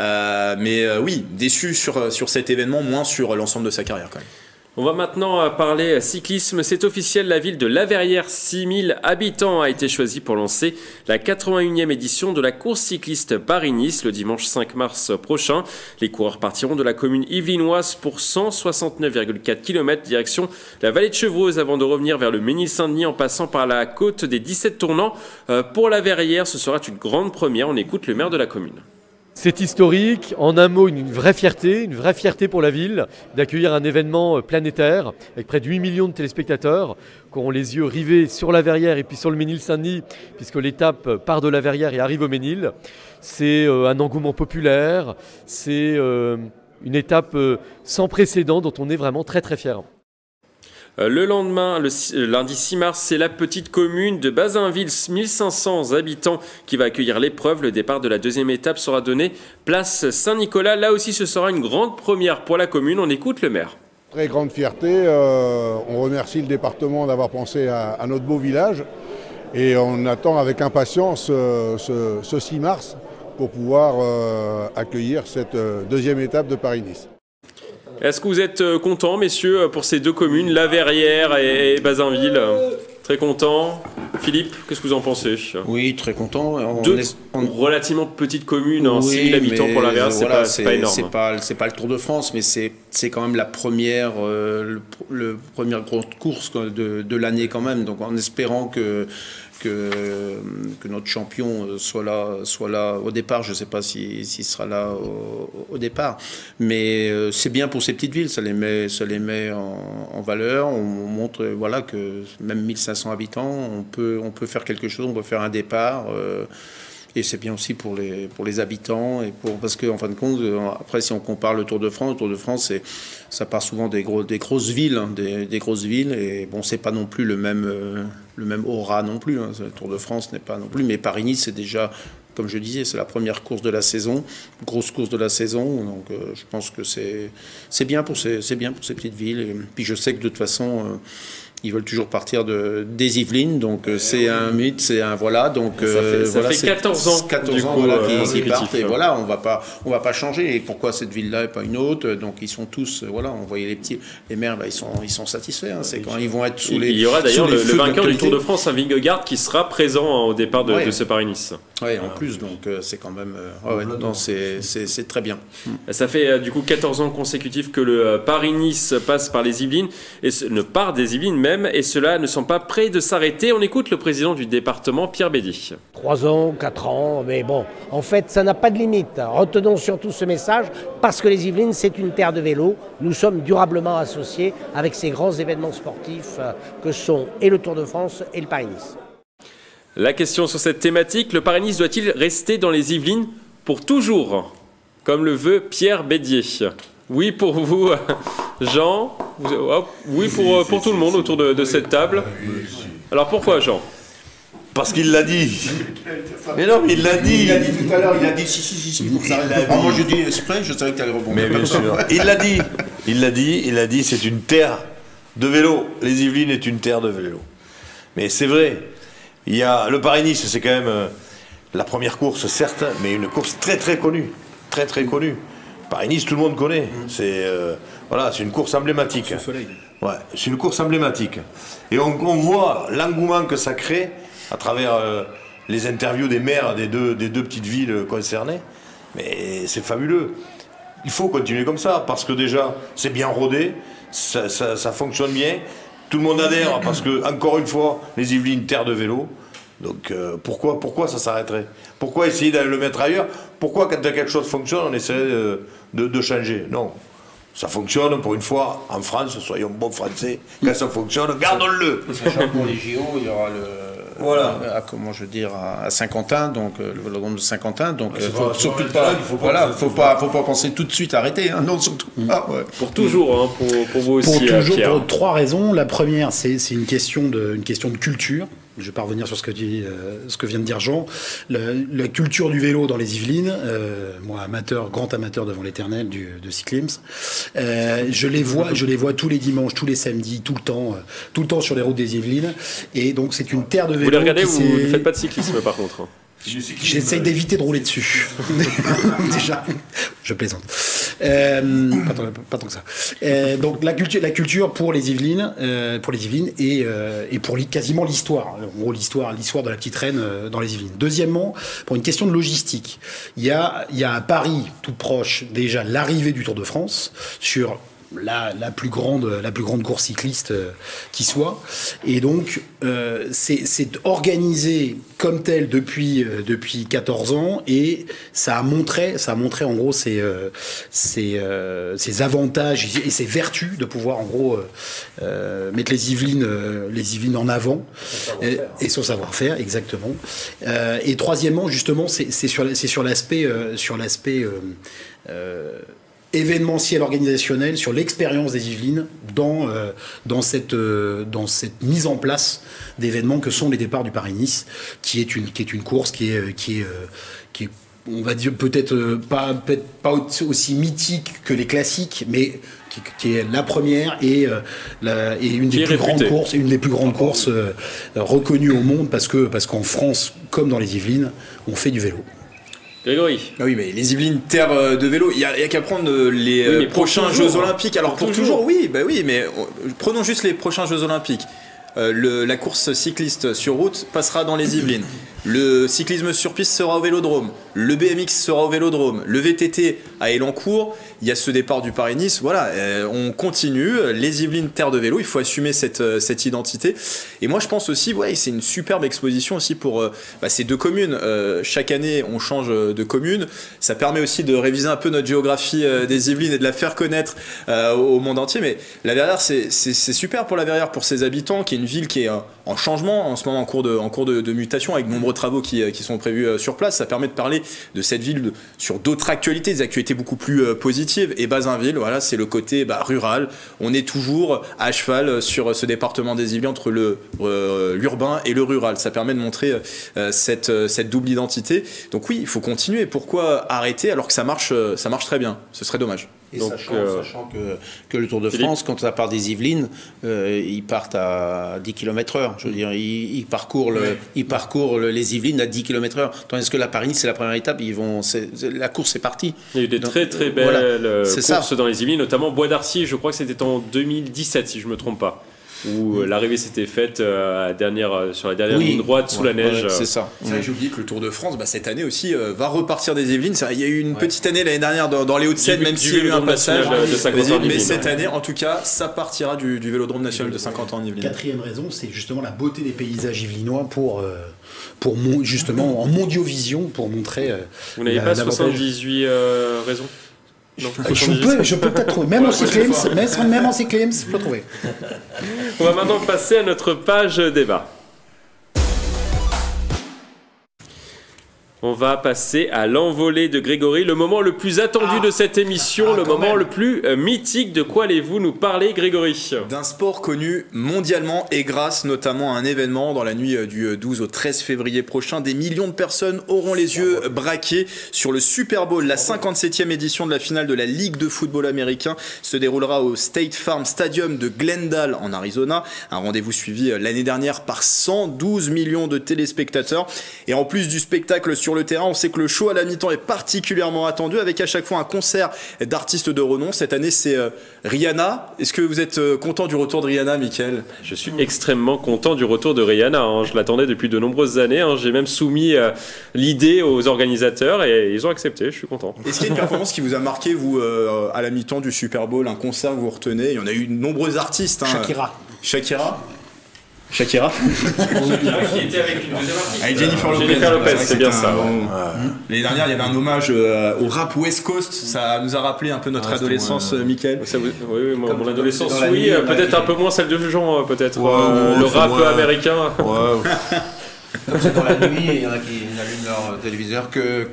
Mais oui, déçu sur cet événement, moins sur l'ensemble de sa carrière quand même. On va maintenant parler cyclisme. C'est officiel, la ville de La Verrière, 6000 habitants, a été choisie pour lancer la 81e édition de la course cycliste Paris-Nice le dimanche 5 mars prochain. Les coureurs partiront de la commune yvelinoise pour 169,4 km direction la vallée de Chevreuse avant de revenir vers le Mesnil-Saint-Denis en passant par la côte des 17 tournants. Pour La Verrière, ce sera une grande première. On écoute le maire de la commune. C'est historique, en un mot une vraie fierté pour la ville d'accueillir un événement planétaire avec près de 8 millions de téléspectateurs qui ont les yeux rivés sur la Verrière et puis sur le Ménil-Saint-Denis puisque l'étape part de la Verrière et arrive au Ménil. C'est un engouement populaire, c'est une étape sans précédent dont on est vraiment très très fiers. Le lendemain, le lundi 6 mars, c'est la petite commune de Bazainville, 1500 habitants, qui va accueillir l'épreuve. Le départ de la deuxième étape sera donné place Saint-Nicolas. Là aussi, ce sera une grande première pour la commune. On écoute le maire. Très grande fierté. On remercie le département d'avoir pensé à notre beau village. Et on attend avec impatience ce 6 mars pour pouvoir accueillir cette deuxième étape de Paris-Nice. Est-ce que vous êtes contents, messieurs, pour ces deux communes, La Verrière et Bazainville? Très content. Philippe, qu'est-ce que vous en pensez? Oui, très content. Deux relativement petites communes, oui, 6 000 habitants pour La Verrière, voilà, c'est pas énorme. C'est pas le Tour de France, mais c'est quand même la première, première grande course de l'année quand même. Donc en espérant que notre champion soit là au départ. Je ne sais pas s'il sera là au départ, mais c'est bien pour ces petites villes, ça les met en valeur. On montre voilà, que même 1500 habitants, on peut faire quelque chose, on peut faire un départ. Et c'est bien aussi pour les habitants parce qu'en fin de compte, après si on compare le Tour de France, ça part souvent des grosses villes, hein, des grosses villes, et bon, c'est pas non plus le même aura non plus. Hein. Le Tour de France n'est pas non plus, mais Paris-Nice, c'est déjà, comme je disais, c'est la première course de la saison, grosse course de la saison. Donc je pense que c'est bien pour ces petites villes. Et puis je sais que de toute façon. Ils veulent toujours partir des Yvelines, donc c'est un mythe, c'est un voilà. Donc ça fait 14 ans, 14 ans voilà, qu'ils partent, et voilà, on va pas changer. Et pourquoi cette ville-là et pas une autre? Donc ils sont tous, voilà, on voyait les maires, bah, ils sont satisfaits. Hein, c'est quand ils vont être sous les. Il y aura d'ailleurs le vainqueur du Tour de France, un Vingegaard, qui sera présent au départ de ce Paris-Nice. Oui, en plus, donc c'est quand même, c'est très bien. Ça fait du coup 14 ans consécutifs que le Paris-Nice passe par les Yvelines et ne part des Yvelines même. Et cela ne semble pas prêt de s'arrêter. On écoute le président du département, Pierre Bédy. 3 ans, 4 ans, mais bon, en fait, ça n'a pas de limite. Retenons surtout ce message, parce que les Yvelines, c'est une terre de vélo. Nous sommes durablement associés avec ces grands événements sportifs que sont et le Tour de France et le Paris-Nice. La question sur cette thématique, le Paris-Nice doit-il rester dans les Yvelines pour toujours, comme le veut Pierre Bédier? Oui pour vous, Jean. Oui pour tout le monde autour de cette table. Alors pourquoi, Jean? Parce qu'il l'a dit. Mais non, mais il l'a dit. Il a dit tout à l'heure, il a dit si. Moi je dis exprès, je savais que tu allais rebondir. Mais bien sûr. Il l'a dit, c'est une terre de vélo. Les Yvelines est une terre de vélo. Mais c'est vrai. Il y a le Paris-Nice, c'est quand même la première course, certes, mais une course très très connue. Très très connue. Paris-Nice, tout le monde connaît. C'est une course emblématique. Ouais, c'est une course emblématique. Et on voit l'engouement que ça crée à travers les interviews des maires des deux petites villes concernées. Mais c'est fabuleux. Il faut continuer comme ça, parce que déjà, c'est bien rodé, ça fonctionne bien. Tout le monde adhère, parce que, encore une fois, les Yvelines, terre de vélo. Donc pourquoi ça s'arrêterait? Pourquoi essayer d'aller le mettre ailleurs? Pourquoi quand quelque chose fonctionne, on essaie de changer? Non, ça fonctionne pour une fois en France, soyons bons Français. Quand ça fonctionne, gardons-le. Sachant que pour les JO, il y aura à Saint-Quentin, donc le vélodrome de Saint-Quentin, donc faut pas penser tout de suite arrêter, hein, non surtout. Pour toujours, hein, pour vous aussi. Pour toujours, Pierre. pour 3 raisons. La première, c'est une question de culture. Je ne vais pas revenir sur ce que vient de dire Jean. La culture du vélo dans les Yvelines, moi grand amateur devant l'éternel de cyclisme, je les vois tous les dimanches, tous les samedis, tout le temps sur les routes des Yvelines. Et donc c'est une terre de vélo. Vous les regardez, vous ne faites pas de cyclisme par contre. J'essaye d'éviter de rouler dessus. Déjà, je plaisante. Pas tant que ça. Donc la culture pour les Yvelines, et pour quasiment l'histoire. En gros, l'histoire de la petite reine dans les Yvelines. Deuxièmement, pour une question de logistique, il y a à Paris, tout proche, déjà l'arrivée du Tour de France sur la plus grande course cycliste qui soit. Et donc, c'est organisé comme tel depuis 14 ans, et ça a montré en gros ses avantages et ses vertus de pouvoir en gros mettre les Yvelines en avant et son savoir-faire, exactement. Et troisièmement, justement, c'est sur l'aspect événementiel, organisationnel, sur l'expérience des Yvelines dans cette mise en place d'événements que sont les départs du Paris-Nice, qui est une course qui est on va dire peut-être pas aussi mythique que les classiques, mais qui est la première et une des plus grandes courses reconnues au monde, parce qu'en France comme dans les Yvelines, on fait du vélo. Grégory. Ah oui, mais les Yvelines, terre de vélo, il y a qu'à prendre les prochains Jeux Olympiques. Alors pour toujours, oui, mais prenons juste les prochains Jeux Olympiques. La course cycliste sur route passera dans les Yvelines. Le cyclisme sur piste sera au Vélodrome. Le BMX sera au Vélodrome. Le VTT à Élancourt. Il y a ce départ du Paris-Nice. Voilà, on continue. Les Yvelines, terre de vélo. Il faut assumer cette identité. Et moi, je pense aussi, c'est une superbe exposition aussi pour ces deux communes. Chaque année, on change de commune. Ça permet aussi de réviser un peu notre géographie des Yvelines et de la faire connaître au monde entier. Mais la Verrière, c'est super pour la Verrière, pour ses habitants, qui est une ville qui est en changement en ce moment, en cours de mutation, avec de nombreux travaux qui sont prévus sur place. Ça permet de parler de cette ville sur d'autres actualités, des actualités beaucoup plus positives. Et Bazainville, voilà, c'est le côté rural. On est toujours à cheval sur ce département des Yvelines entre l'urbain et le rural. Ça permet de montrer cette double identité. Donc oui, il faut continuer. Pourquoi arrêter alors que ça marche très bien? Ce serait dommage. Et donc, sachant que le Tour de France, quand ça part des Yvelines, ils partent à 10 km/h. Je veux dire, ils parcourent les Yvelines à 10 km/h. Tandis que la Paris-Nice, c'est la première étape. La course est partie. Il y a eu des très très belles courses dans les Yvelines, notamment Bois d'Arcy. Je crois que c'était en 2017, si je ne me trompe pas, où l'arrivée s'était faite sur la dernière ligne droite sous la neige. C'est ça. J'ai oublié que le Tour de France, cette année aussi, va repartir des Yvelines. Il y a eu une petite année l'année dernière dans les Hauts-de-Seine, même s'il y a eu un passage de 50 ans. Mais cette année, en tout cas, ça partira du Vélodrome national de 50 ans en Yvelines. Quatrième raison, c'est justement la beauté des paysages yvelinois pour justement en mondiovision, pour montrer. Vous n'avez pas 78 raisons? Non, je peux peut-être trouver. Même en cyclisme, je peux trouver. On va maintenant passer à notre page débat. On va passer à l'envolée de Grégory, le moment le plus attendu de cette émission, le moment le plus mythique. De quoi allez-vous nous parler, Grégory? D'un sport connu mondialement et grâce notamment à un événement dans la nuit du 12 au 13 février prochain. Des millions de personnes auront les yeux braqués sur le Super Bowl. La 57e édition de la finale de la Ligue de football américain se déroulera au State Farm Stadium de Glendale en Arizona. Un rendez-vous suivi l'année dernière par 112 millions de téléspectateurs. Et en plus du spectacle sur le terrain, on sait que le show à la mi-temps est particulièrement attendu, avec à chaque fois un concert d'artistes de renom. Cette année, c'est Rihanna. Est-ce que vous êtes content du retour de Rihanna, Mickaël? Je suis extrêmement content du retour de Rihanna. Je l'attendais depuis de nombreuses années. J'ai même soumis l'idée aux organisateurs et ils ont accepté. Je suis content. Est-ce qu'il y a une performance qui vous a marqué, vous, à la mi-temps du Super Bowl, un concert que vous retenez? Il y en a eu de nombreux artistes. Shakira qui était avec une deuxième artiste. Avec Jennifer Lopez, c'est bien ça. L'année dernière, il y avait un hommage au rap West Coast. Ça nous a rappelé un peu notre adolescence, Mickaël. Oui, mon adolescence, oui. Peut-être un peu moins celle de Jean, peut-être. Le rap américain. Comme c'est dans la nuit, il y en a qui n'allument leur téléviseur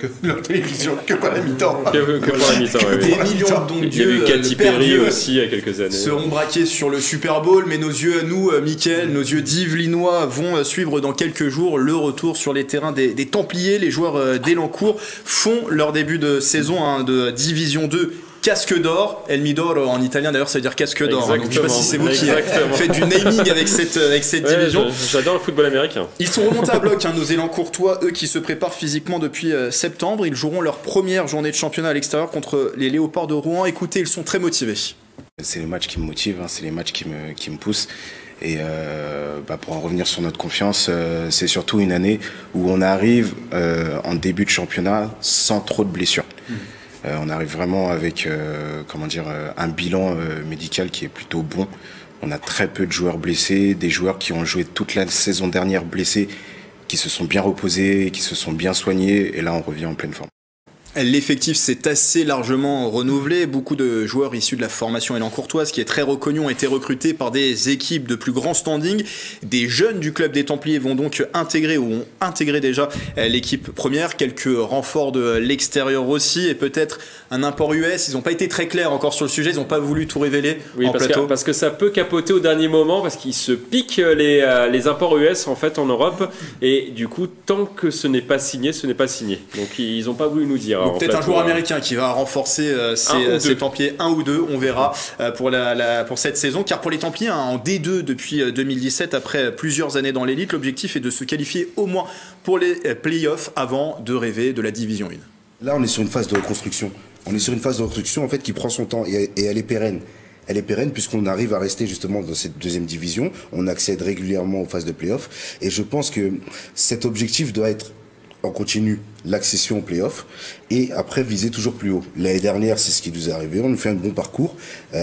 que pour la mi-temps. Que pour la mi-temps, oui. Des millions de il y a eu Katy Perry aussi il y a quelques années. Seront braqués sur le Super Bowl, mais nos yeux à nous, Mickaël, nos yeux d'Yvelinois vont suivre dans quelques jours le retour sur les terrains des Templiers. Les joueurs d'Élancourt font leur début de saison de Division 2. Casque d'or, El Midor en italien d'ailleurs ça veut dire casque d'or. Donc, je ne sais pas si c'est vous qui faites du naming avec cette division. J'adore le football américain. Ils sont remontés à bloc, nos Élancourtois, eux qui se préparent physiquement depuis septembre. Ils joueront leur première journée de championnat à l'extérieur contre les Léopards de Rouen. Écoutez, ils sont très motivés. C'est les matchs qui me motivent, c'est les matchs qui me poussent. Et pour en revenir sur notre confiance, c'est surtout une année où on arrive en début de championnat sans trop de blessures. On arrive vraiment avec un bilan médical qui est plutôt bon. On a très peu de joueurs blessés, des joueurs qui ont joué toute la saison dernière blessés, qui se sont bien reposés, qui se sont bien soignés, et là on revient en pleine forme. L'effectif s'est assez largement renouvelé. Beaucoup de joueurs issus de la formation élan-courtoise, qui est très reconnu, ont été recrutés par des équipes de plus grand standing. Des jeunes du club des Templiers vont donc intégrer ou ont intégré déjà l'équipe première. Quelques renforts de l'extérieur aussi, et peut-être un import US. Ils n'ont pas été très clairs encore sur le sujet. Ils n'ont pas voulu tout révéler en plateau. Parce que ça peut capoter au dernier moment, parce qu'ils se piquent les imports US en fait en Europe. Et du coup, tant que ce n'est pas signé, ce n'est pas signé. Donc ils n'ont pas voulu nous dire. Peut-être un joueur américain qui va renforcer ses Templiers, un ou deux, on verra pour cette saison. Car pour les Templiers, en D2 depuis 2017, après plusieurs années dans l'élite, l'objectif est de se qualifier au moins pour les playoffs avant de rêver de la Division 1. Là, on est sur une phase de reconstruction. On est sur une phase de reconstruction en fait qui prend son temps et elle est pérenne. Elle est pérenne puisqu'on arrive à rester justement dans cette deuxième division. On accède régulièrement aux phases de playoffs. Et je pense que cet objectif doit être en continu l'accession aux playoffs et après viser toujours plus haut. L'année dernière, c'est ce qui nous est arrivé. On nous fait un bon parcours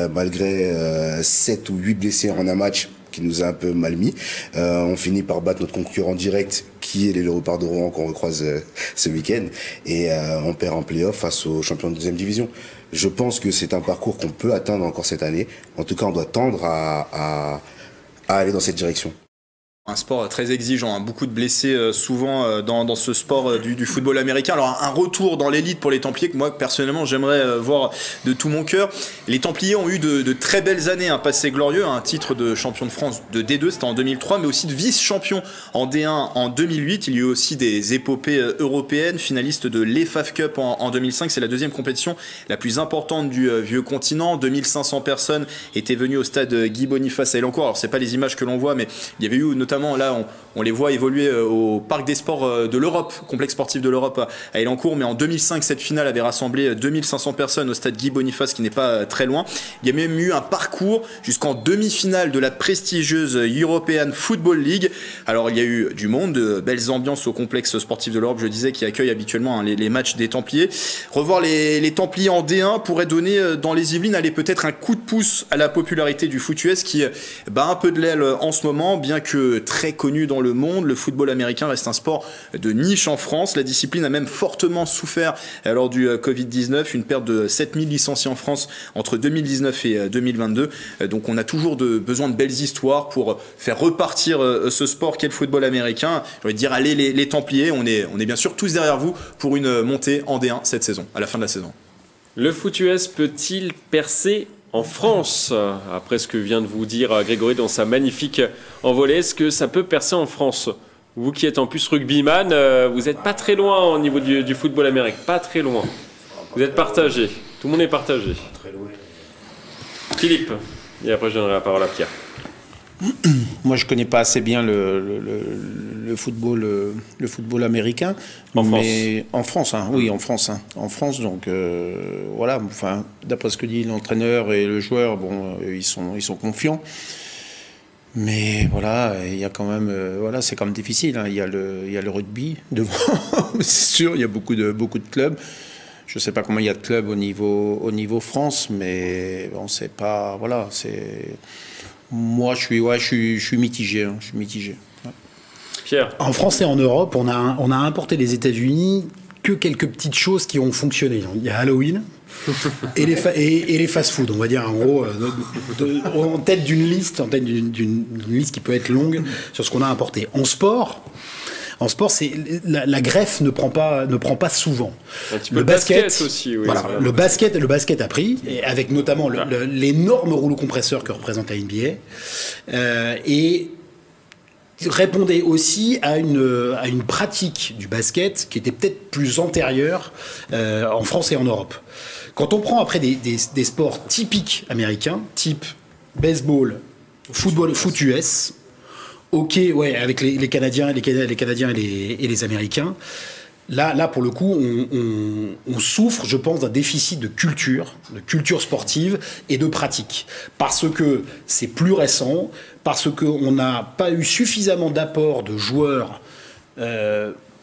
malgré 7 ou 8 blessés en un match qui nous a un peu mal mis. On finit par battre notre concurrent direct qui est les Léopards de Rouen qu'on recroise ce week-end et on perd en playoff face aux champions de deuxième division. Je pense que c'est un parcours qu'on peut atteindre encore cette année. En tout cas, on doit tendre à aller dans cette direction. Un sport très exigeant, beaucoup de blessés souvent dans ce sport du football américain. Alors un retour dans l'élite pour les Templiers que moi personnellement j'aimerais voir de tout mon cœur. Les Templiers ont eu de très belles années, un passé glorieux, un titre de champion de France de D2, c'était en 2003, mais aussi de vice-champion en D1 en 2008. Il y a eu aussi des épopées européennes, finalistes de l'EFAF Cup en 2005. C'est la deuxième compétition la plus importante du vieux continent. 2500 personnes étaient venues au stade Guy Boniface à Elancourt. Alors c'est pas les images que l'on voit, mais il y avait eu notamment là on les voit évoluer au Parc des Sports de l'Europe, complexe sportif de l'Europe à Elancourt, mais en 2005 cette finale avait rassemblé 2500 personnes au stade Guy Boniface qui n'est pas très loin. Il y a même eu un parcours jusqu'en demi-finale de la prestigieuse European Football League. Alors il y a eu du monde, de belles ambiances au complexe sportif de l'Europe, je disais, qui accueille habituellement les matchs des Templiers. Revoir les Templiers en D1 pourrait donner dans les Yvelines peut-être un coup de pouce à la popularité du foot US qui bat un peu de l'aile en ce moment, bien que très connu dans le monde. Le football américain reste un sport de niche en France. La discipline a même fortement souffert lors du Covid-19, une perte de 7000 licenciés en France entre 2019 et 2022. Donc on a toujours besoin de belles histoires pour faire repartir ce sport qu'est le football américain. Je vais dire, allez les Templiers, on est bien sûr tous derrière vous pour une montée en D1 cette saison, à la fin de la saison. Le foot US peut-il percer en France, après ce que vient de vous dire Grégory dans sa magnifique envolée, est-ce que ça peut percer en France? Vous qui êtes en plus rugbyman, vous n'êtes pas très loin au niveau du football américain, pas très loin. Vous êtes partagé, tout le monde est partagé. Philippe, et après je donnerai la parole à Pierre. Moi, je ne connais pas assez bien le football américain. Mais en France, hein, oui, en France. Hein. En France, donc voilà. Enfin, d'après ce que dit l'entraîneur et le joueur, bon, ils sont confiants. Mais voilà, il y a quand même, voilà, c'est quand même difficile. Hein. Il y a le rugby devant, c'est sûr. Il y a beaucoup de clubs. Je ne sais pas combien il y a de clubs au niveau France, mais bon, c'est pas, voilà, c'est. Moi, je suis mitigé. Hein, je suis mitigé. Ouais. Pierre. En France et en Europe, on a importé des États-Unis que quelques petites choses qui ont fonctionné. Il y a Halloween et les fast-food, on va dire en gros, en tête d'une liste, d'une liste qui peut être longue sur ce qu'on a importé. En sport, c'est la greffe ne prend pas souvent. Le basket aussi, oui. Voilà, le basket a pris, et avec notamment l'énorme rouleau compresseur que représente la NBA, et répondait aussi à une pratique du basket qui était peut-être plus antérieure en France et en Europe. Quand on prend après des sports typiques américains, type baseball, football, foot US. Ok, ouais, avec les Canadiens, et les Américains. Là, pour le coup, on souffre, je pense, d'un déficit de culture sportive et de pratique. Parce que c'est plus récent, parce qu'on n'a pas eu suffisamment d'apport de joueurs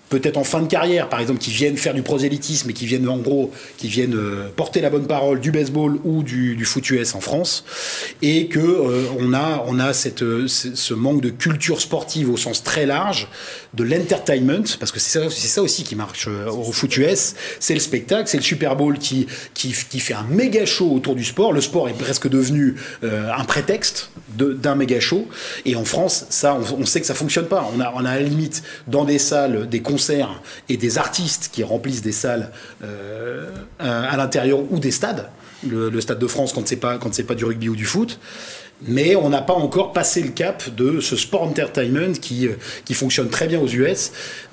peut-être en fin de carrière, par exemple, qui viennent faire du prosélytisme et qui viennent porter la bonne parole du baseball ou du foot US en France, et que on a ce manque de culture sportive au sens très large, de l'entertainment, parce que c'est ça aussi qui marche au foot US, c'est le spectacle, c'est le Super Bowl qui fait un méga show autour du sport. Le sport est presque devenu un prétexte d'un méga show, et en France, ça, on sait que ça fonctionne pas. On a à la limite dans des salles, des concerts et des artistes qui remplissent des salles à l'intérieur ou des stades. Le Stade de France quand c'est pas du rugby ou du foot. Mais on n'a pas encore passé le cap de ce sport entertainment qui fonctionne très bien aux US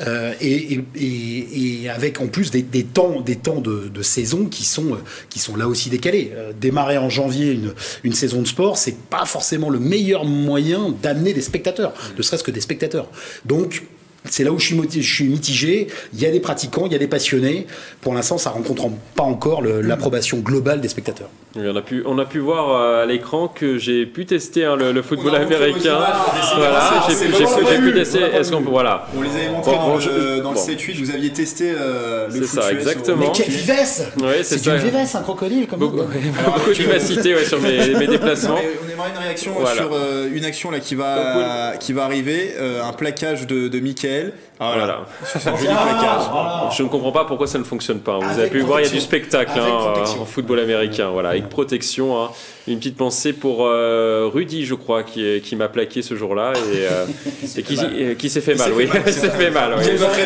et avec en plus des temps de saison qui sont là aussi décalés. Démarrer en janvier une saison de sport, c'est pas forcément le meilleur moyen d'amener des spectateurs, ne serait-ce que des spectateurs. Donc c'est là où je suis mitigé. Il y a des pratiquants, il y a des passionnés. Pour l'instant, ça ne rencontre pas encore l'approbation globale des spectateurs. Oui, on a pu voir à l'écran que j'ai pu tester le football américain. Voilà, j'ai pu tester. Est-ce qu'on peut, voilà. On les avait montrés dans le 7-8. Vous aviez testé le foot. C'est ça, exactement. Mais quelle vivesse! Ouais, c'est une vivesse, un crocodile. Beaucoup de vivacité sur mes déplacements. On aimerait une réaction sur une action là qui va arriver, un plaquage de Michael. Voilà. Je ne comprends pas pourquoi ça ne fonctionne pas. Vous avez pu voir, il y a du spectacle en football américain, voilà, avec protection. Une petite pensée pour Rudy, je crois, qui m'a plaqué ce jour-là et qui s'est fait mal. Oui, s'est fait mal.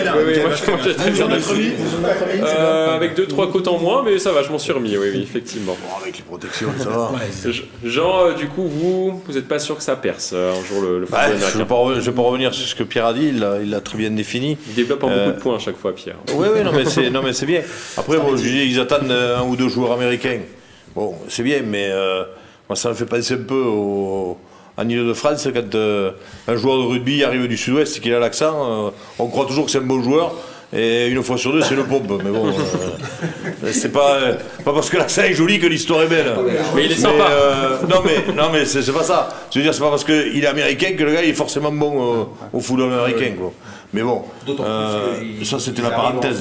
Avec 2-3 côtes en moins, mais ça va, je m'en suis remis. Oui, effectivement. Bon, avec les protections, ça va. Jean, du coup, vous n'êtes pas sûr que ça perce un jour le football américain? Je ne vais pas revenir sur ce que Pierre a dit. Il l'a très bien défini. Il développe en beaucoup de points à chaque fois, Pierre. Oui, non, mais c'est bien. Après, je dis, ils attendent 1 ou 2 joueurs américains. Bon, c'est bien, mais moi, ça me fait penser un peu en Ile-de-France, quand un joueur de rugby arrive du Sud-Ouest et qu'il a l'accent, on croit toujours que c'est un bon joueur. Et une fois sur 2, c'est le pompe. Mais bon, c'est pas parce que l'accent est joli que l'histoire est belle. Mais il est sympa. Non, mais c'est pas ça. Je veux dire, c'est pas parce qu'il est américain que le gars il est forcément bon au football américain. Quoi. Mais bon, ça c'était la parenthèse.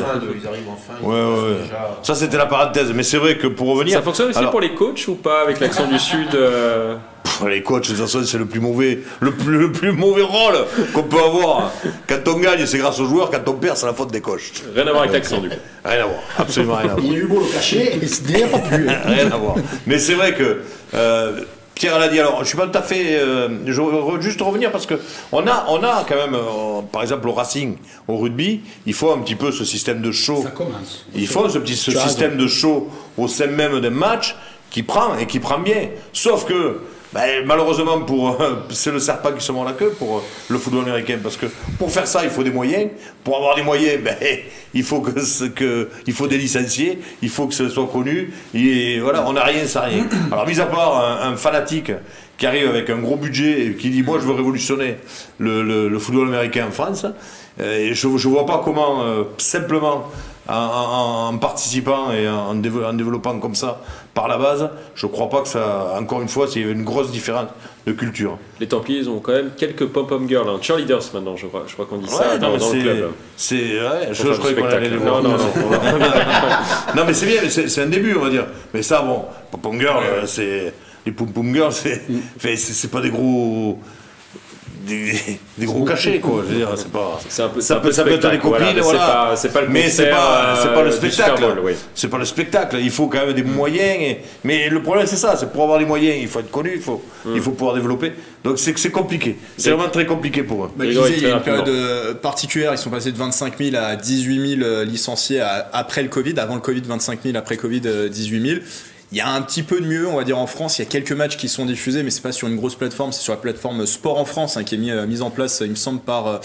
Ça c'était la parenthèse. Mais c'est vrai que pour revenir. Ça fonctionne aussi pour les coachs ou pas avec l'accent du Sud Les coachs, de toute façon, c'est le plus mauvais rôle qu'on peut avoir. Quand on gagne, c'est grâce aux joueurs. Quand on perd, c'est la faute des coachs. Rien à voir avec l'accent, du coup. Rien à voir, absolument rien à voir. Il y a eu beau le cacher, et c'est déjà pas plus. Rien à voir. Mais c'est vrai que Pierre l'a dit. Alors, je suis pas tout à fait. Je veux juste revenir parce que on a quand même, par exemple, au Racing, au rugby, il faut un petit peu ce système de show. Ça commence. Il faut ce système de show au sein même d'un match qui prend bien. Sauf que malheureusement, c'est le serpent qui se mord la queue pour le football américain, parce que pour faire ça, il faut des moyens. Pour avoir des moyens, il faut des licenciés, il faut que ce soit connu. Et voilà, on n'a rien sans rien. Alors, mis à part un fanatique qui arrive avec un gros budget et qui dit moi je veux révolutionner le football américain en France, je ne vois pas comment simplement en participant et en développant comme ça par la base, je ne crois pas que ça, encore une fois, c'est une grosse différence de culture. Les Templiers, ils ont quand même quelques pom-pom girls, cheerleaders maintenant, je crois qu'on dit ça dans le club. Je crois qu'on allait les voir. Non, mais c'est bien, mais c'est un début, on va dire. Mais ça, bon, pom-pom girls, les pom-pom girls, c'est pas des gros... Des gros cachets, quoi. Je veux dire, c'est pas. Ça peut être des copines, voilà. C'est pas le mais c'est pas le spectacle. Oui. C'est pas le spectacle. Il faut quand même des moyens. Mais le problème, c'est ça. C'est pour avoir les moyens, il faut être connu, il faut pouvoir développer. Donc c'est compliqué. C'est vraiment très compliqué pour eux. Il y a une période particulière. Ils sont passés de 25 000 à 18 000 licenciés après le Covid. Avant le Covid, 25 000. Après Covid, 18 000. Il y a un petit peu de mieux, on va dire, en France. Il y a quelques matchs qui sont diffusés, mais c'est pas sur une grosse plateforme. C'est sur la plateforme Sport en France, qui est mise en place, il me semble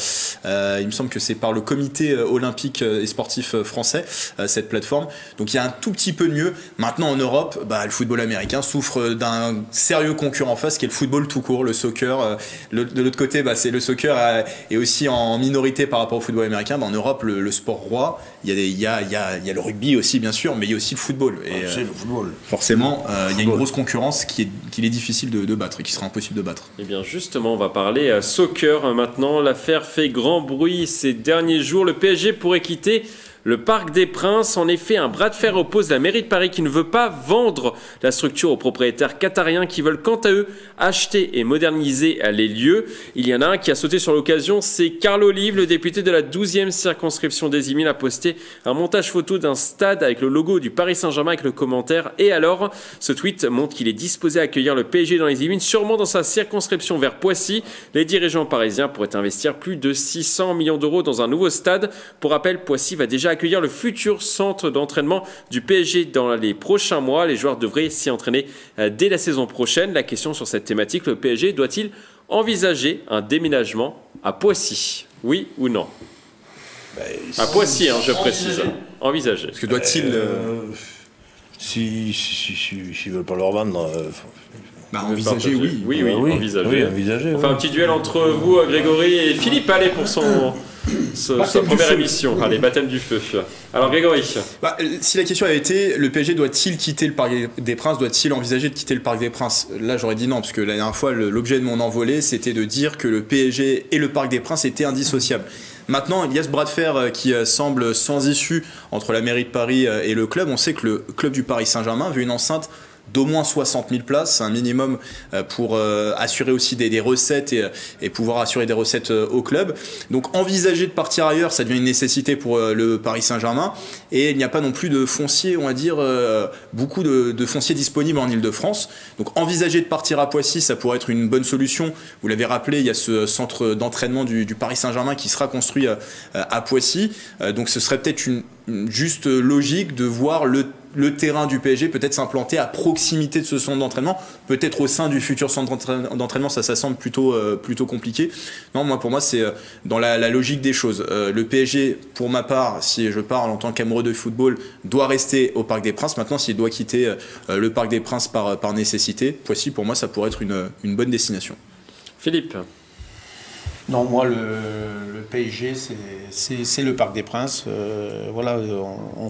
que c'est par le comité olympique et sportif français, cette plateforme. Donc il y a un tout petit peu de mieux. Maintenant, en Europe, le football américain souffre d'un sérieux concurrent en face, qui est le football tout court, le soccer. De l'autre côté, c'est le soccer est aussi en minorité par rapport au football américain. En Europe, le sport roi, il y a le rugby aussi, bien sûr, mais il y a aussi le football. C'est le football. forcément, il y a une grosse concurrence qu'il est difficile de battre et qui sera impossible de battre. Eh bien justement, on va parler soccer maintenant. L'affaire fait grand bruit ces derniers jours. Le PSG pourrait quitter le Parc des Princes. En effet, un bras de fer oppose la mairie de Paris qui ne veut pas vendre la structure aux propriétaires qatariens qui veulent quant à eux acheter et moderniser les lieux. Il y en a un qui a sauté sur l'occasion, c'est Carl Olive, le député de la 12e circonscription des Yvelines, a posté un montage photo d'un stade avec le logo du Paris Saint-Germain avec le commentaire « Et alors ?» Ce tweet montre qu'il est disposé à accueillir le PSG dans les Yvelines, sûrement dans sa circonscription vers Poissy. Les dirigeants parisiens pourraient investir plus de 600 millions d'euros dans un nouveau stade. Pour rappel, Poissy va déjà accueillir le futur centre d'entraînement du PSG dans les prochains mois. Les joueurs devraient s'y entraîner dès la saison prochaine. La question sur cette thématique, le PSG doit-il envisager un déménagement à Poissy? Oui ou non? À Poissy, je précise. Envisager. Parce que doit-il... S'ils ne veulent pas leur vendre... envisager, oui. Oui, envisager. Oui, envisager. On fait un petit duel entre vous, Grégory et Philippe. Allez, pour sa première émission. Allez, baptême du feu. Alors, Grégory. Si la question avait été, le PSG doit-il quitter le Parc des Princes? Doit-il envisager de quitter le Parc des Princes? Là, j'aurais dit non, parce que la dernière fois, l'objet de mon envolée, c'était de dire que le PSG et le Parc des Princes étaient indissociables. Maintenant, il y a ce bras de fer qui semble sans issue entre la mairie de Paris et le club. On sait que le club du Paris Saint-Germain veut une enceinte d'au moins 60 000 places, un minimum pour assurer aussi des recettes et pouvoir assurer des recettes au club. Donc envisager de partir ailleurs, ça devient une nécessité pour le Paris Saint-Germain, et il n'y a pas non plus de foncier, on va dire, beaucoup de foncier disponible en Ile-de-France. Donc envisager de partir à Poissy, ça pourrait être une bonne solution. Vous l'avez rappelé, il y a ce centre d'entraînement du Paris Saint-Germain qui sera construit à Poissy. Donc ce serait peut-être une juste logique de voir le terrain du PSG peut-être s'implanter à proximité de ce centre d'entraînement, peut-être au sein du futur centre d'entraînement. Ça semble plutôt compliqué. Non, pour moi, c'est dans la logique des choses. Le PSG, pour ma part, si je parle en tant qu'amoureux de football, doit rester au Parc des Princes. Maintenant, s'il doit quitter le Parc des Princes par nécessité, Poissy, pour moi, ça pourrait être une bonne destination. Philippe. Non, moi, le PSG, c'est le Parc des Princes. Voilà, on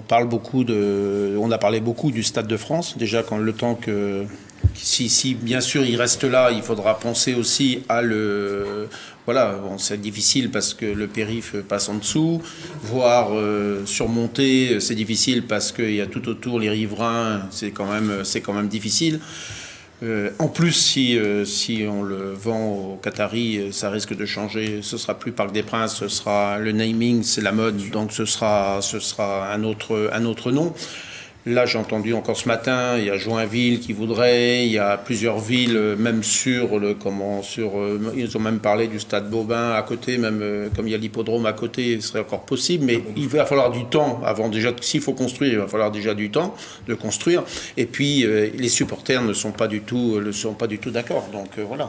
a parlé beaucoup du Stade de France. Déjà, quand le temps que... Si bien sûr il reste là, il faudra penser aussi à le... Voilà, bon, c'est difficile parce que le périph' passe en dessous, voire surmonter, c'est difficile parce qu'il y a tout autour les riverains, c'est quand même difficile. En plus, si on le vend aux Qataris, ça risque de changer. Ce sera plus Parc des Princes, ce sera le naming, c'est la mode, donc ce sera un autre nom. Là, j'ai entendu encore ce matin, il y a Joinville qui voudrait, il y a plusieurs villes, même ils ont même parlé du stade Bobin à côté, même comme il y a l'hippodrome à côté, ce serait encore possible, mais il va falloir du temps avant déjà, s'il faut construire, il va falloir déjà du temps de construire, et puis les supporters ne sont pas du tout d'accord, donc voilà.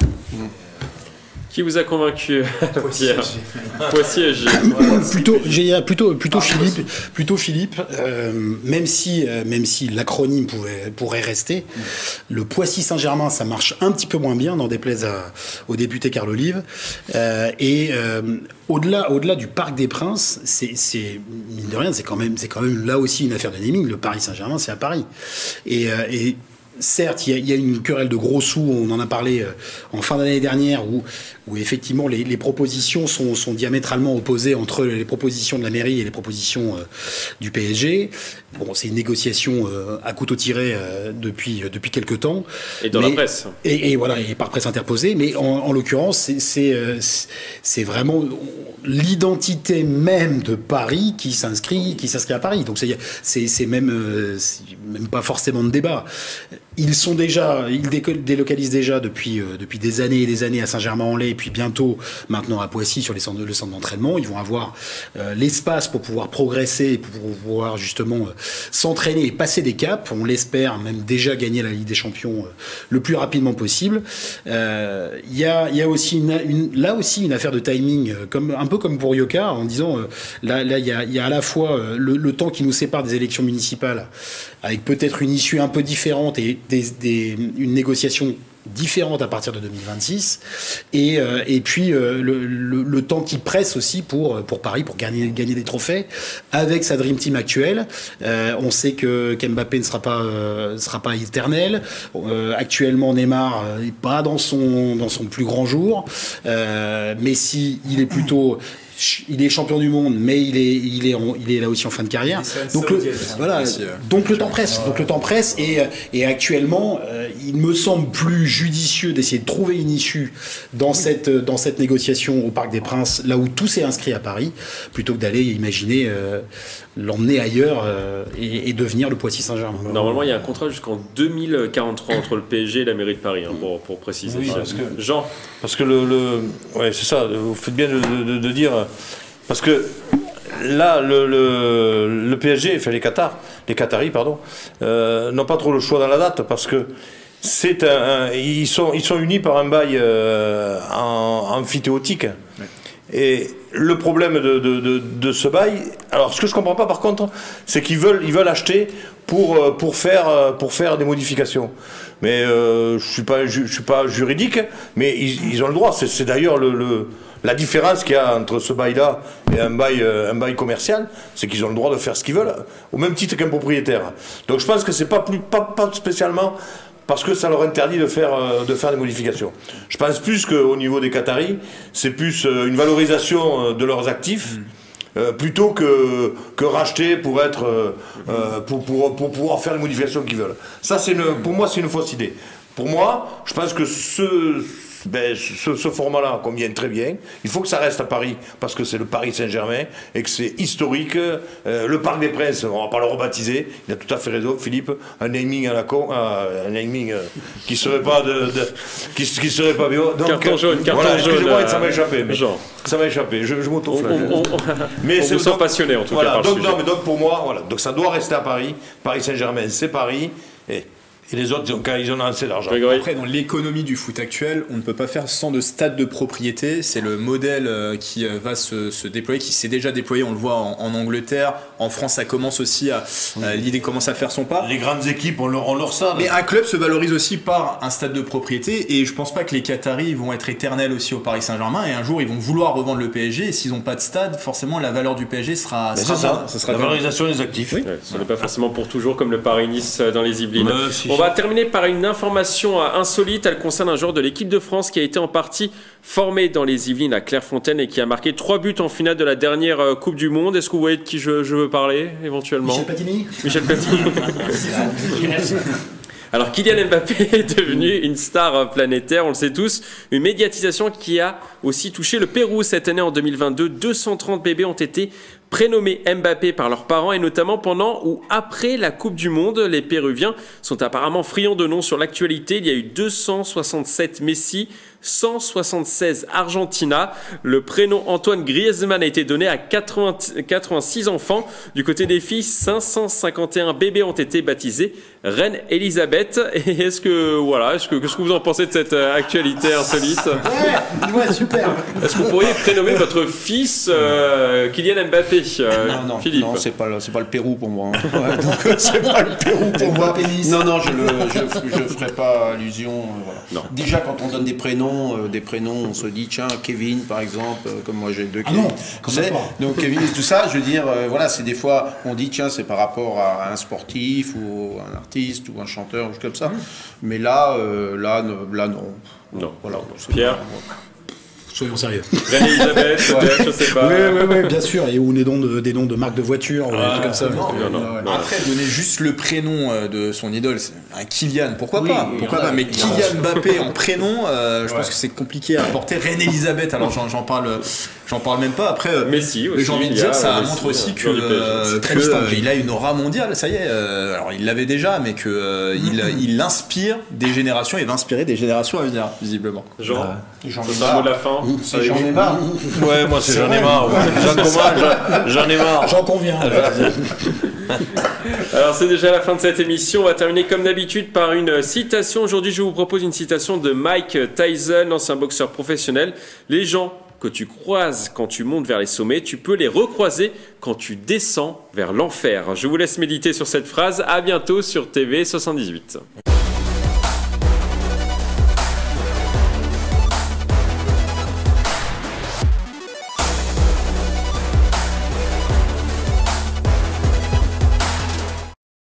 Qui vous a convaincu, Pierre? Poissy et G. Plutôt Philippe. Même si l'acronyme pourrait rester, le Poissy Saint-Germain, ça marche un petit peu moins bien, n'en déplaise au député Carl Olive. Au-delà du Parc des Princes, c'est mine de rien, c'est quand même là aussi une affaire de naming. Le Paris Saint-Germain, c'est à Paris. Et certes, il y a une querelle de gros sous, on en a parlé en fin d'année dernière, où effectivement les propositions sont diamétralement opposées entre les propositions de la mairie et les propositions du PSG. Bon, c'est une négociation à couteau tiré depuis quelques temps. Et dans la presse. Et voilà, et par presse interposée. Mais en l'occurrence, c'est vraiment l'identité même de Paris qui s'inscrit à Paris. Donc c'est même pas forcément de débat. Ils délocalisent déjà depuis des années et des années à Saint-Germain-en-Laye, et puis bientôt maintenant à Poissy sur le centre d'entraînement. Ils vont avoir l'espace pour pouvoir progresser, pour pouvoir justement s'entraîner et passer des caps. On l'espère même déjà gagner la Ligue des Champions le plus rapidement possible. Il y a aussi une affaire de timing, un peu comme pour Yoka, en disant là il y a à la fois le temps qui nous sépare des élections municipales, avec peut-être une issue un peu différente et une négociation différente à partir de 2026 et puis le temps qui presse aussi pour Paris pour gagner des trophées avec sa Dream Team actuelle. On sait qu'Mbappé ne sera pas éternel. Actuellement Neymar n'est pas dans son plus grand jour. Messi, il est champion du monde, mais il est là aussi en fin de carrière. Donc le temps presse. Et actuellement, il me semble plus judicieux d'essayer de trouver une issue dans cette négociation au Parc des Princes, là où tout s'est inscrit à Paris, plutôt que d'aller imaginer l'emmener ailleurs et devenir le Poissy Saint-Germain. Normalement, il y a un contrat jusqu'en 2043 entre le PSG et la mairie de Paris, pour préciser. Oui, Jean. Parce que ouais, c'est ça. Vous faites bien de dire. Parce que là, le PSG, enfin les Qataris, n'ont pas trop le choix dans la date parce que ils sont unis par un bail amphithéotique. Ouais. Et le problème de ce bail, alors ce que je comprends pas par contre, c'est qu'ils veulent acheter pour faire des modifications. Mais je suis pas juridique, mais ils ont le droit. C'est d'ailleurs la différence qu'il y a entre ce bail-là et un bail commercial, c'est qu'ils ont le droit de faire ce qu'ils veulent, au même titre qu'un propriétaire. Donc je pense que c'est pas spécialement parce que ça leur interdit de faire des modifications. Je pense plus qu'au niveau des Qataris, c'est plus une valorisation de leurs actifs, plutôt que racheter pour pouvoir faire les modifications qu'ils veulent. Ça, pour moi, c'est une fausse idée. Pour moi, je pense que ce format-là convient très bien. Il faut que ça reste à Paris parce que c'est le Paris Saint-Germain et que c'est historique. Le Parc des Princes, on ne va pas le rebaptiser. Il a tout à fait raison, Philippe. Un naming à la con, un naming qui serait pas qui serait pas bien. Carton jaune. Excusez-moi, ça m'a échappé. Ça m'a échappé. Je m'auto-flagelle. Mais on vous sent passionné en tout cas par le sujet. Donc pour moi, voilà. Donc ça doit rester à Paris. Paris Saint-Germain, c'est Paris. Et les autres, ils ont assez d'argent. Après, dans l'économie du foot actuel, on ne peut pas faire sans de stade de propriété. C'est le modèle qui va se déployer, qui s'est déjà déployé. On le voit en Angleterre. En France, ça commence aussi l'idée commence à faire son pas. Les grandes équipes ont leur stade. Mais un club se valorise aussi par un stade de propriété. Et je pense pas que les Qataris vont être éternels aussi au Paris Saint-Germain. Et un jour, ils vont vouloir revendre le PSG. Et s'ils n'ont pas de stade, forcément, la valeur du PSG sera la valorisation des actifs. Oui. Ouais, ce n'est pas forcément pour toujours comme le Paris-Nice dans les Yvelines. On va terminer par une information insolite. Elle concerne un joueur de l'équipe de France qui a été en partie formé dans les Yvelines à Clairefontaine et qui a marqué 3 buts en finale de la dernière Coupe du Monde. Est-ce que vous voyez de qui je veux parler éventuellement? Michel Platini. Alors Kylian Mbappé est devenu une star planétaire, on le sait tous. Une médiatisation qui a aussi touché le Pérou cette année en 2022. 230 bébés ont été prénommés Mbappé par leurs parents et notamment pendant ou après la Coupe du Monde. Les Péruviens sont apparemment friands de noms sur l'actualité. Il y a eu 267 Messi, 176 Argentina. Le prénom Antoine Griezmann a été donné à 86 enfants. Du côté des filles, 551 bébés ont été baptisés Reine Elisabeth. Et qu'est-ce que vous en pensez de cette actualité insolite? Ouais, super. Est-ce que vous pourriez prénommer votre fils Kylian Mbappé? Non, Philippe. Non, c'est pas le Pérou pour moi. Ouais, donc c'est pas le Pérou pour moi. Non, je ferai pas allusion. Voilà. Non. Déjà, quand on donne des prénoms, on se dit tiens, Kevin par exemple, comme moi j'ai 2 Kevin. Donc Kevin, tout ça, je veux dire, voilà, c'est des fois on dit tiens, c'est par rapport à un sportif ou un artiste ou un chanteur ou comme ça. Mais là, non. Non. Voilà. Pierre. Soyons sérieux. Reine Elisabeth, je sais pas. Oui, bien sûr. Et ou des noms de marques de voitures, des trucs comme ça. Non. Après, donner juste le prénom de son idole, un Kylian, pourquoi pas? Mais Kylian Mbappé en prénom, je pense que c'est compliqué à porter. Reine Elisabeth, alors j'en parle même pas. Après, Messi aussi. J'ai envie de dire, ça montre aussi qu'il a une aura mondiale. Ça y est. Alors il l'avait déjà, mais il inspire des générations et va inspirer des générations à venir, visiblement. J'en ai mot de la fin. J'en ai marre. Ouais, moi j'en ai marre. J'en ai marre. J'en conviens. Alors c'est déjà la fin de cette émission. On va terminer comme d'habitude par une citation. Aujourd'hui, je vous propose une citation de Mike Tyson, ancien boxeur professionnel. Les gens que tu croises quand tu montes vers les sommets, tu peux les recroiser quand tu descends vers l'enfer. Je vous laisse méditer sur cette phrase. À bientôt sur TV 78.